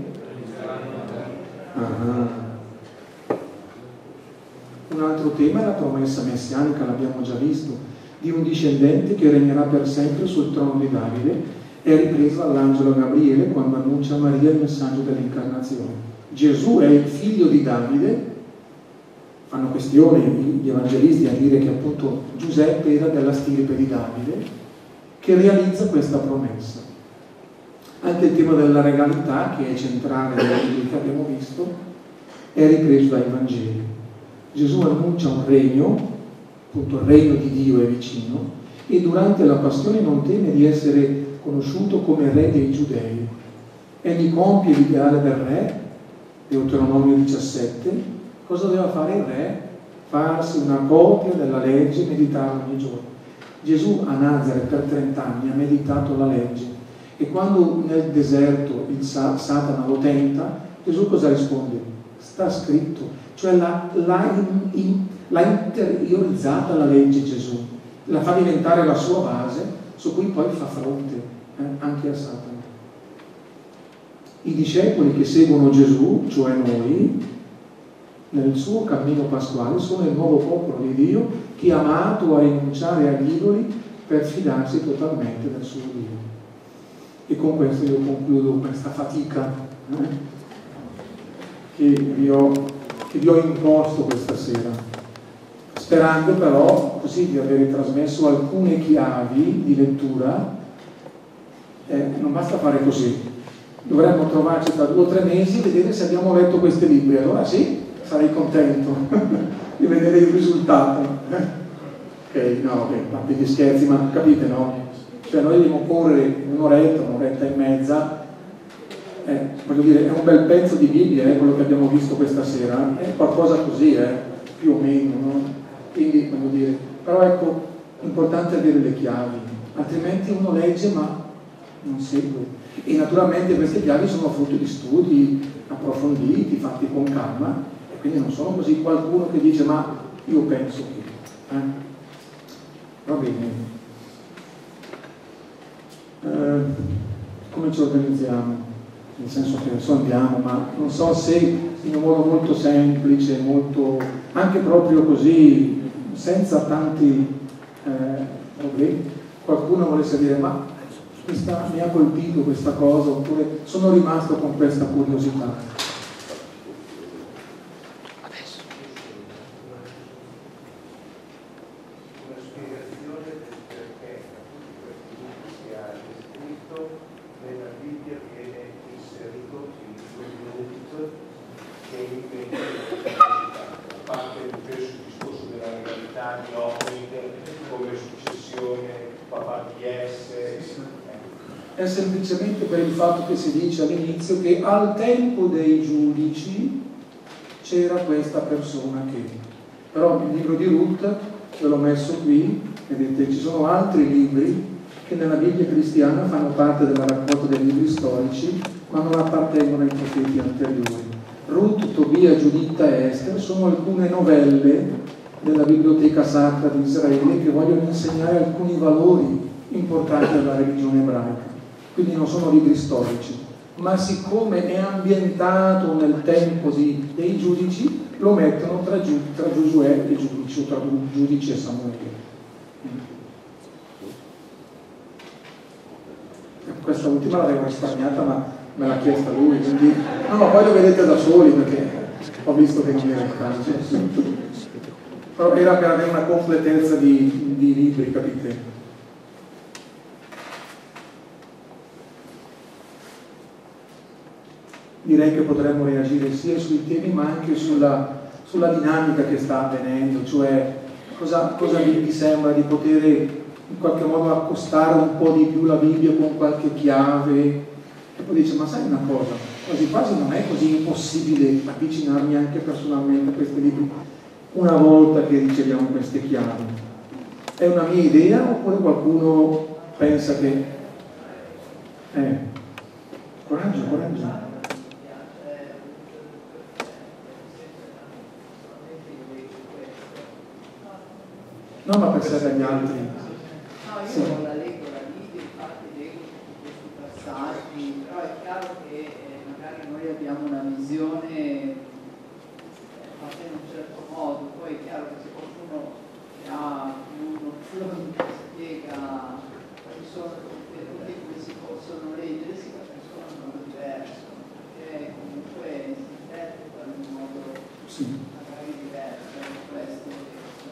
A: Ah. Un altro tema è la promessa messianica, l'abbiamo già visto, di un discendente che regnerà per sempre sul trono di Davide, è ripresa dall'angelo Gabriele quando annuncia a Maria il messaggio dell'incarnazione. Gesù è il figlio di Davide. Fanno questione gli evangelisti a dire che appunto Giuseppe era della stirpe di Davide, che realizza questa promessa. Anche il tema della regalità, che è centrale nella Bibbia che abbiamo visto, è ripreso dai Vangeli. Gesù annuncia un regno, appunto il regno di Dio è vicino, e durante la passione non teme di essere conosciuto come re dei Giudei. Egli compie l'ideale del re, Deuteronomio diciassette. Cosa doveva fare il re? Farsi una copia della legge e meditarla ogni giorno. Gesù a Nazareth per trent'anni ha meditato la legge, e quando nel deserto il Satana lo tenta, Gesù cosa risponde? Sta scritto, cioè l'ha, l'ha, in, in, l'ha interiorizzata la legge Gesù, la fa diventare la sua base su cui poi fa fronte eh, anche a Satana. I discepoli che seguono Gesù, cioè noi, nel suo cammino pasquale sono il nuovo popolo di Dio che ha amato a rinunciare agli idoli per fidarsi totalmente del suo Dio. E con questo io concludo questa fatica eh, che, vi ho, che vi ho imposto questa sera, sperando però così di aver trasmesso alcune chiavi di lettura. Eh, non basta fare così, dovremmo trovarci tra due o tre mesi e vedere se abbiamo letto questi libri, allora sì, sarei contento di vedere il risultato. Ok, no, ok, ma degli scherzi, ma capite, no? Cioè noi dobbiamo correre un'oretta, un'oretta e mezza, eh, voglio dire, è un bel pezzo di Bibbia, eh, quello che abbiamo visto questa sera, è qualcosa così, eh, più o meno, no? Quindi, voglio dire, però ecco, è importante avere le chiavi, altrimenti uno legge ma non segue. E naturalmente queste chiavi sono frutto di studi approfonditi, fatti con calma, e quindi non sono così qualcuno che dice ma io penso che... Eh? Va bene. Eh, come ci organizziamo? Nel senso che adesso andiamo, ma non so se in un modo molto semplice, molto anche proprio così, senza tanti eh, problemi, qualcuno volesse dire ma questa, mi ha colpito questa cosa, oppure sono rimasto con questa curiosità. È semplicemente per il fatto che si dice all'inizio che al tempo dei giudici c'era questa persona che, però il libro di Ruth ve l'ho messo qui, vedete, ci sono altri libri che nella Bibbia cristiana fanno parte della raccolta dei libri storici ma non appartengono ai profeti anteriori. Ruth, Tobia, Giuditta e Ester sono alcune novelle della biblioteca sacra di Israele che vogliono insegnare alcuni valori importanti della religione ebraica. Quindi non sono libri storici, ma siccome è ambientato nel tempo di, dei giudici, lo mettono tra, Giu, tra Giosuè e giudici, o tra giudici e Samuele. Questa ultima l'avevo risparmiata, ma me l'ha chiesta lui, quindi no, no, poi lo vedete da soli perché ho visto che non era il caso. Però era per avere una completezza di, di libri, capite? Direi che potremmo reagire sia sui temi ma anche sulla, sulla dinamica che sta avvenendo, cioè cosa, cosa vi, vi sembra di poter in qualche modo accostare un po' di più la Bibbia con qualche chiave e poi dice ma sai una cosa, quasi quasi non è così impossibile avvicinarmi anche personalmente a questi libri una volta che riceviamo queste chiavi. È una mia idea oppure qualcuno pensa che eh, coraggio, coraggio. No, ma pensate agli altri.
B: No, io sì. Non la leggo la Bibbia, infatti leggo tutti questi passaggi, però è chiaro che eh, magari noi abbiamo una visione eh, fatta in un certo modo, poi è chiaro che se qualcuno che ha più nozioni spiega quali sono tutti come si possono leggere, si capisce in modo diverso, perché comunque si interpreta in modo sì. Magari diverso, questo.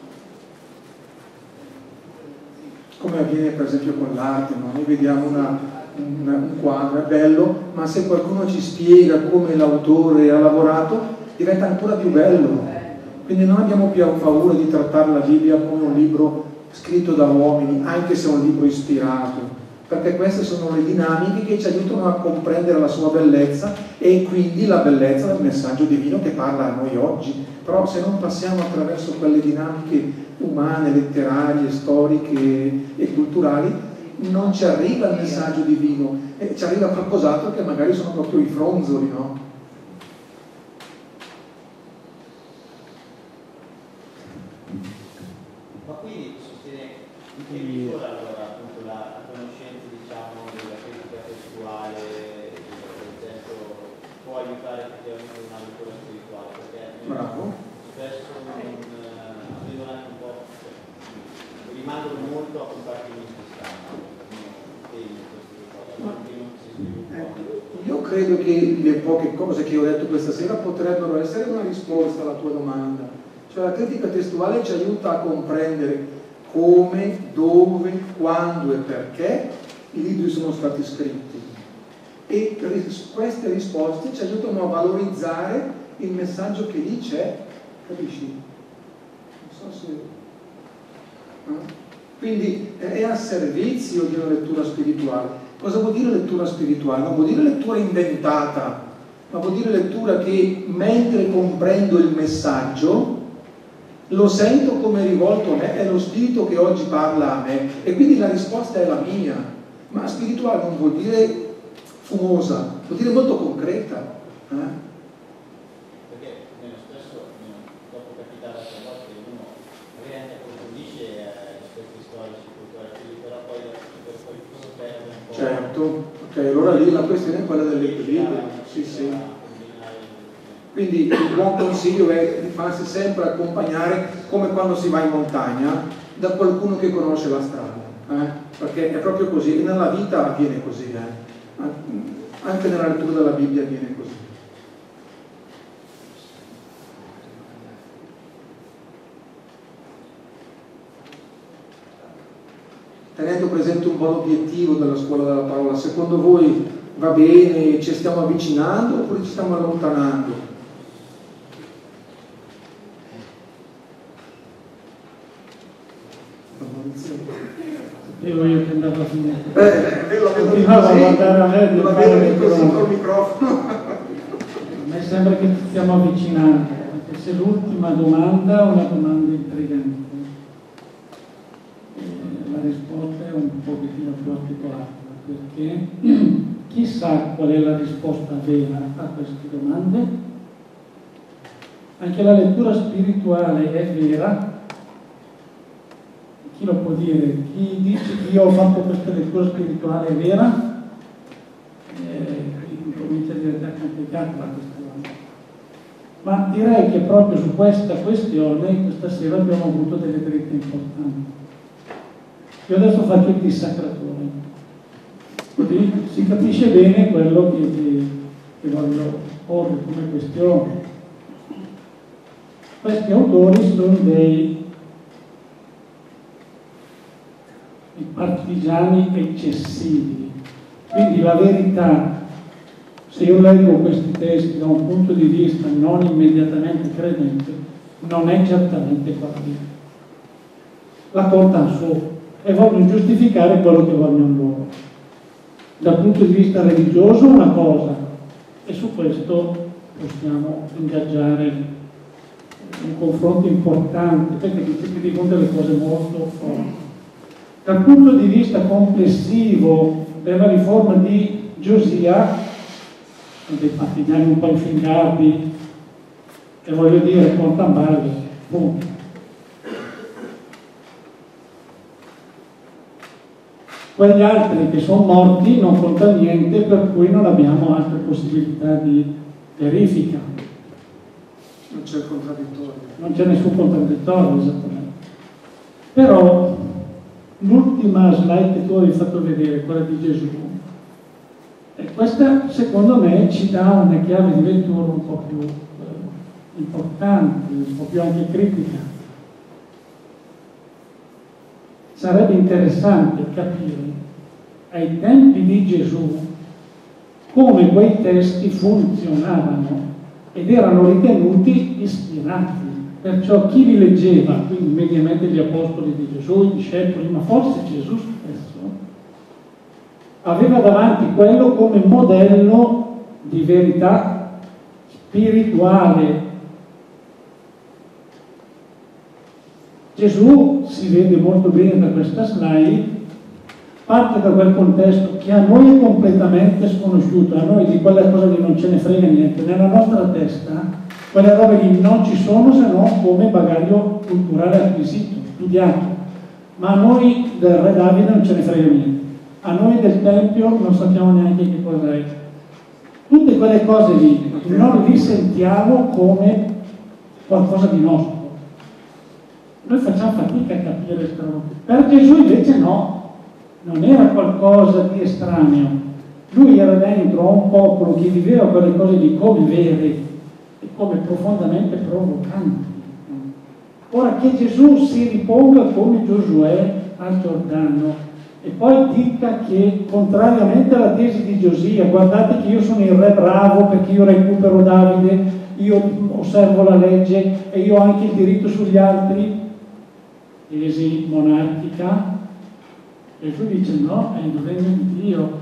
A: Come avviene per esempio con l'arte, no? Noi vediamo una, una, un quadro, è bello, ma se qualcuno ci spiega come l'autore ha lavorato, diventa ancora più bello. Quindi non abbiamo più paura di trattare la Bibbia come un libro scritto da uomini, anche se è un libro ispirato, perché queste sono le dinamiche che ci aiutano a comprendere la sua bellezza e quindi la bellezza del messaggio divino che parla a noi oggi. Però se non passiamo attraverso quelle dinamiche umane, letterarie, storiche e culturali, non ci arriva il messaggio divino e ci arriva qualcos'altro che magari sono proprio i fronzoli, no?
C: Ma quindi sostiene che piccola allora appunto la conoscenza diciamo della critica testuale per esempio può aiutare effettivamente una lettura spirituale, perché
A: bravo.
C: Spesso non vedo anche un po', cioè, rimangono molto a compartimenti stampa temi queste cose, ma che non si sviluppano.
A: Io credo che le poche cose che ho detto questa sera potrebbero essere una risposta alla tua domanda. Cioè la critica testuale ci aiuta a comprendere come, dove, quando e perché i libri sono stati scritti. E queste risposte ci aiutano a valorizzare il messaggio che lì c'è, capisci? Non so se... Eh? Quindi è a servizio di una lettura spirituale. Cosa vuol dire lettura spirituale? Non vuol dire lettura inventata, ma vuol dire lettura che mentre comprendo il messaggio lo sento come rivolto a me, è lo spirito che oggi parla a me e quindi la risposta è la mia. Ma spirituale non vuol dire fumosa, vuol dire molto concreta. Eh?
C: Perché nello stesso, dopo capitare altre volte, uno magari anche approfondisce eh, aspetti storici, culturali, però poi per qualcuno perde un po'.
A: Certo, ok, allora lì la questione è quella dell'equilibrio. Sì, sì. Quindi il buon consiglio è di farsi sempre accompagnare, come quando si va in montagna, da qualcuno che conosce la strada. eh? Perché è proprio così, e nella vita avviene così, eh? Anche nella lettura della Bibbia avviene così. Tenendo presente un po' l'obiettivo della scuola della parola, secondo voi va bene, ci stiamo avvicinando oppure ci stiamo allontanando?
D: Sapevo io che andavo a finire.
A: Eh, lo vedo così,
D: a guardare a me,
A: lo vedo così col microfono.
D: A me sembra che ci stiamo avvicinando, perché se l'ultima domanda è una domanda intrigante. La risposta è un pochettino più articolata, perché chissà qual è la risposta vera a queste domande. Anche la lettura spirituale è vera. Chi lo può dire? Chi dice che io ho fatto questa lettura spirituale è vera? Eh, comincia a diventare complicata la questione. Ma direi che proprio su questa questione questa sera abbiamo avuto delle dritte importanti. Io adesso faccio il dissacratore, così si capisce bene quello che, che, che voglio porre come questione. Questi autori sono dei partigiani eccessivi, quindi la verità, se io leggo questi testi da un punto di vista non immediatamente credente, non è certamente quella lì. La portano su e vogliono giustificare quello che vogliono loro. Dal punto di vista religioso una cosa, e su questo possiamo ingaggiare un confronto importante, perché dice che di fronte alle cose molto forti. Dal punto di vista complessivo della riforma di Giosia, dei partigiani un po' infingati, e voglio dire, portamballi, punto. Quegli altri che sono morti non conta niente, per cui non abbiamo altre possibilità di verifica.
A: Non c'è il contraddittorio.
D: Non c'è nessun contraddittorio, esattamente. Però l'ultima slide che tu hai fatto vedere, quella di Gesù, e questa secondo me ci dà una chiave di lettura un po' più eh, importante, un po' più anche critica. Sarebbe interessante capire ai tempi di Gesù come quei testi funzionavano ed erano ritenuti ispirati. Perciò chi li leggeva, quindi mediamente gli apostoli di Gesù, i discepoli, ma forse Gesù stesso, aveva davanti quello come modello di verità spirituale. Gesù, si vede molto bene da questa slide, parte da quel contesto che a noi è completamente sconosciuto, a noi di quella cosa lì non ce ne frega niente, nella nostra testa quelle robe lì non ci sono se no come bagaglio culturale acquisito, studiato, ma a noi del re Davide non ce ne frega niente, a noi del Tempio non sappiamo neanche che cosa è. Tutte quelle cose lì non li sentiamo come qualcosa di nostro. Noi facciamo fatica a capire questa roba. Per Gesù invece no, non era qualcosa di estraneo. Lui era dentro a un popolo che viveva quelle cose lì come vere e come profondamente provocanti. Ora che Gesù si riponga come Giosuè al Giordano e poi dica che, contrariamente alla tesi di Giosia, guardate che io sono il re bravo perché io recupero Davide, io osservo la legge e io ho anche il diritto sugli altri, tesi monarchica, Gesù dice no, è il regno di Dio.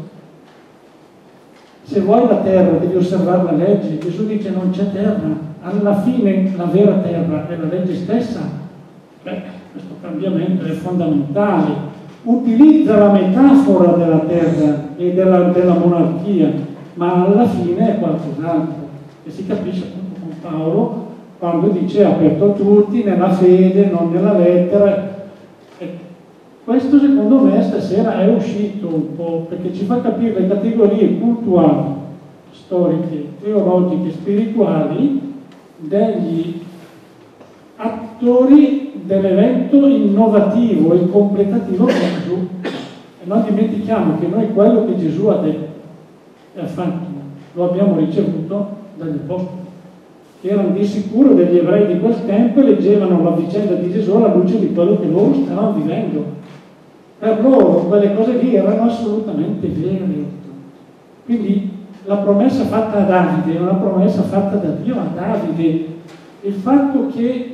D: Se vuoi la terra devi osservare la legge. Gesù dice non c'è terra, alla fine la vera terra è la legge stessa. Beh, questo cambiamento è fondamentale. Utilizza la metafora della terra e della, della monarchia, ma alla fine è qualcos'altro, e si capisce appunto con Paolo quando dice aperto a tutti nella fede, non nella lettera. E questo secondo me stasera è uscito un po', perché ci fa capire le categorie culturali, storiche, teologiche, spirituali degli attori dell'evento innovativo e completativo che è Gesù. E non dimentichiamo che noi quello che Gesù ha detto e ha fatto lo abbiamo ricevuto dagli apostoli, che erano di sicuro degli ebrei di quel tempo e leggevano la vicenda di Gesù alla luce di quello che loro stavano vivendo. Per loro quelle cose lì erano assolutamente vere. Quindi la promessa fatta a Davide è una promessa fatta da Dio a Davide. Il fatto che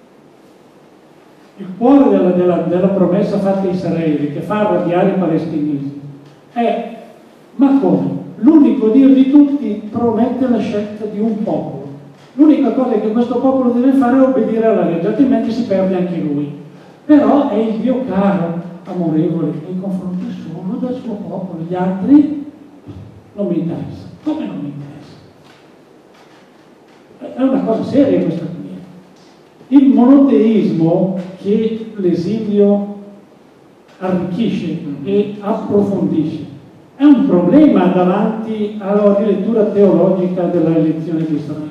D: il cuore della, della, della promessa fatta a Israele, che fa arrabbiare i palestinesi, è: ma come? L'unico Dio di tutti promette la scelta di un popolo. L'unica cosa che questo popolo deve fare è obbedire alla legge, altrimenti si perde anche lui. Però è il Dio caro, amorevole, nei confronti solo del suo popolo. Gli altri non mi interessa. Come non mi interessa? È una cosa seria questa qui. Il monoteismo che l'esilio arricchisce e approfondisce è un problema davanti alla rilettura teologica della elezione di Israele.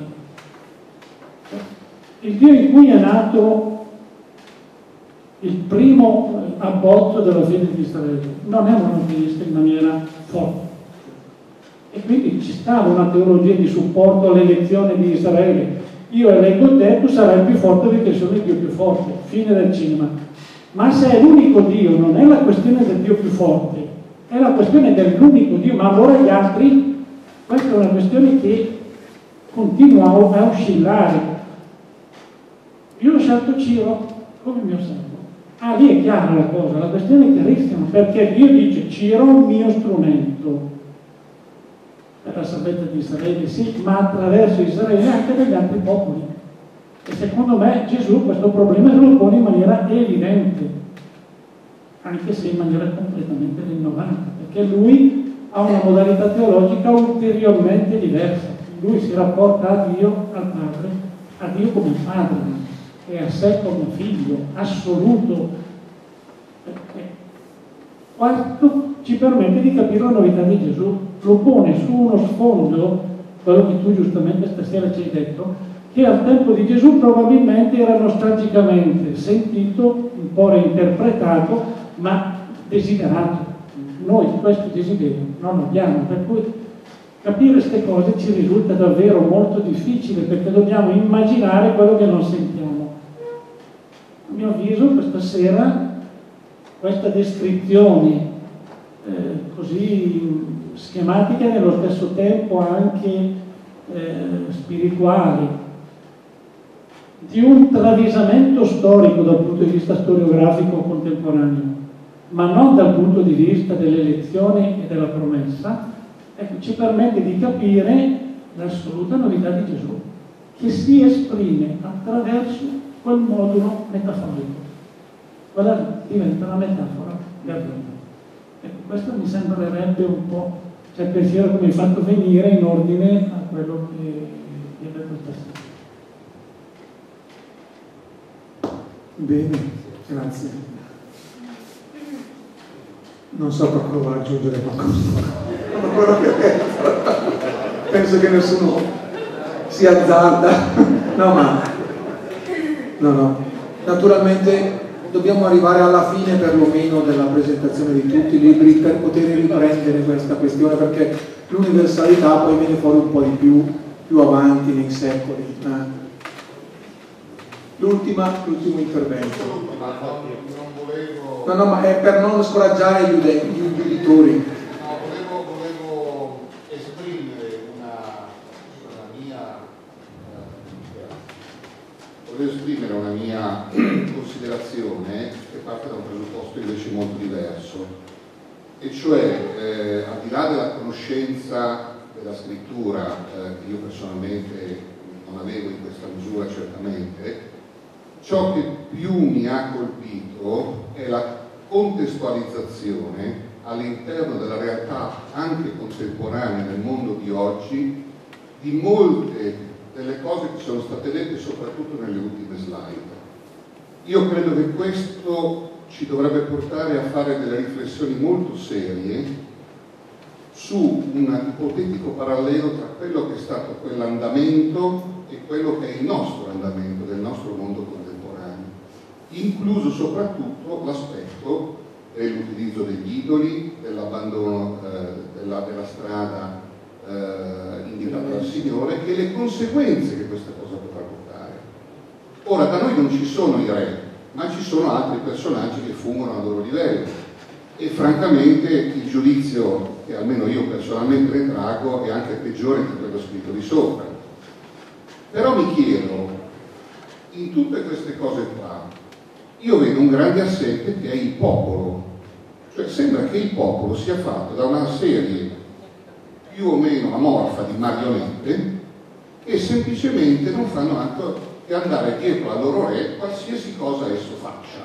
D: Il Dio in cui è nato il primo abbozzo della fede di Israele non è monoteista in maniera forte, e quindi ci stava una teologia di supporto all'elezione di Israele. Io eleggo te, tu sarai più forte perché sono il Dio più forte, fine del cinema. Ma se è l'unico Dio, non è la questione del Dio più forte, è la questione dell'unico Dio, ma allora gli altri, questa è una questione che continua a oscillare. Io ho scelto Ciro come mio servo. Ah, lì è chiara la cosa, la questione è chiarissima, perché Dio dice: Ciro è un mio strumento per la salvezza di Israele, sì, ma attraverso Israele anche degli altri popoli. E secondo me Gesù questo problema se lo pone in maniera evidente, anche se in maniera completamente rinnovata, perché lui ha una modalità teologica ulteriormente diversa. Lui si rapporta a Dio, al Padre, a Dio come Padre e a sé come Figlio assoluto. Questo ci permette di capire la novità di Gesù, lo pone su uno sfondo, quello che tu giustamente stasera ci hai detto, che al tempo di Gesù probabilmente era nostalgicamente sentito, un po' reinterpretato, ma desiderato. Noi questo desiderio non abbiamo, per cui capire queste cose ci risulta davvero molto difficile, perché dobbiamo immaginare quello che non sentiamo. A mio avviso questa sera questa descrizione eh, così schematica e nello stesso tempo anche eh, spirituale di un travisamento storico dal punto di vista storiografico contemporaneo, ma non dal punto di vista dell'elezione e della promessa, ecco, ci permette di capire l'assoluta novità di Gesù, che si esprime attraverso quel modulo metaforico. Quella diventa una metafora del regno. Ecco, questo mi sembrerebbe un po', cioè il pensiero che mi hai fatto venire in ordine a quello che vi ho detto stasera.
A: Bene, grazie. Non so qualcuno vuole aggiungere qualcosa. Non quello che ho detto. Penso che nessuno si azzarda. No, ma no, no. Naturalmente dobbiamo arrivare alla fine perlomeno della presentazione di tutti i libri per poter riprendere questa questione, perché l'universalità poi viene fuori un po' di più più avanti nei secoli. Eh. L'ultima, l'ultimo intervento.
E: Non volevo...
A: No, no, ma è per non scoraggiare gli, ude, gli uditori.
E: No, volevo, volevo esprimere una, una mia eh, volevo esprimere una mia considerazione che parte da un presupposto invece molto diverso, e cioè eh, al di là della conoscenza della scrittura eh, che io personalmente non avevo in questa misura certamente, ciò che più mi ha colpito è la contestualizzazione all'interno della realtà anche contemporanea nel mondo di oggi di molte delle cose che sono state dette soprattutto nelle ultime slide. Io credo che questo ci dovrebbe portare a fare delle riflessioni molto serie su un ipotetico parallelo tra quello che è stato quell'andamento e quello che è il nostro andamento del nostro mondo contemporaneo. incluso soprattutto l'aspetto dell'utilizzo degli idoli, dell'abbandono eh, della, della strada eh, indicata dal Signore e le conseguenze che questa cosa potrà portare. Ora, da noi non ci sono i re, ma ci sono altri personaggi che fungono a loro livello e francamente il giudizio che almeno io personalmente ne trago è anche peggiore di quello scritto di sopra. Però mi chiedo, in tutte queste cose qua, io vedo un grande assente che è il popolo, cioè sembra che il popolo sia fatto da una serie più o meno amorfa di marionette che semplicemente non fanno altro che andare dietro al loro re qualsiasi cosa esso faccia,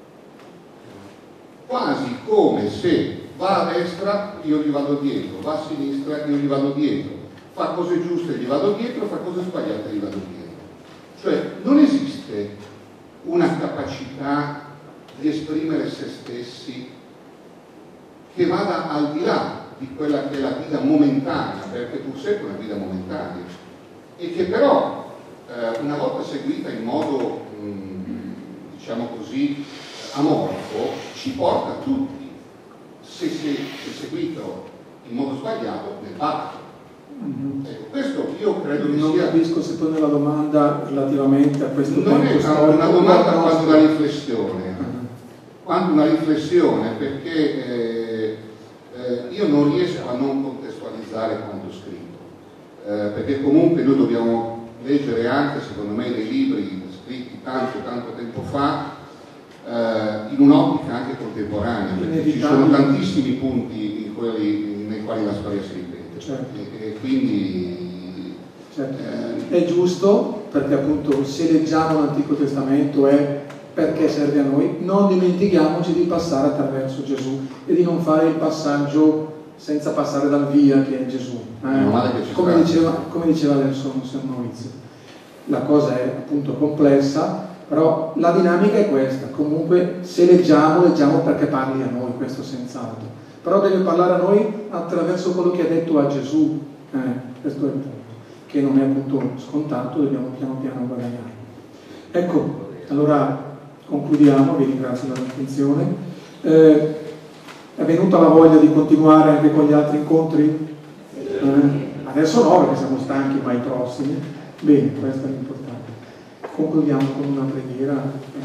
E: quasi come se va a destra io gli vado dietro, va a sinistra io gli vado dietro, fa cose giuste gli vado dietro, fa cose sbagliate gli vado dietro. Cioè non esiste una capacità di esprimere se stessi che vada al di là di quella che è la guida momentanea, perché pur sempre una guida momentanea, e che però eh, una volta seguita in modo mh, diciamo così amorfo ci porta tutti, se, se, se seguito in modo sbagliato, nel baratro. Mm-hmm. Ecco, questo io credo che
A: non
E: sia...
A: Non capisco se pone la domanda relativamente a questo
E: non
A: tempo
E: è una, una domanda quanto una riflessione, uh-huh. quanto una riflessione, perché eh, eh, io non riesco a non contestualizzare quanto scritto, eh, perché comunque noi dobbiamo leggere anche, secondo me, dei libri scritti tanto, tanto tempo fa, eh, in un'ottica anche contemporanea, perché ci sono tantissimi punti in quelli, nei quali la storia si ripete. Certo. E, e quindi
A: certo. eh, è giusto, perché appunto se leggiamo l'Antico Testamento è perché serve a noi, non dimentichiamoci di passare attraverso Gesù e di non fare il passaggio senza passare dal via che è Gesù, eh? come, diceva, come diceva adesso Monsignor Maurizio. La cosa è appunto complessa, però la dinamica è questa: comunque se leggiamo, leggiamo perché parli a noi, questo senz'altro, però deve parlare a noi attraverso quello che ha detto a Gesù, eh, questo è il punto, che non è appunto scontato, dobbiamo piano piano guadagnare. Ecco, allora concludiamo, vi ringrazio dell'attenzione. Eh, è venuta la voglia di continuare anche con gli altri incontri? Eh, adesso no, perché siamo stanchi, ma i prossimi. Bene, questo è l'importante. Concludiamo con una preghiera.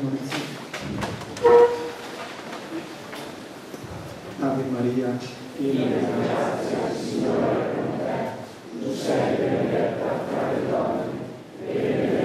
A: Ave Maria, piena di grazia, il Signore è con te, tu sei benedetta tra le donne, e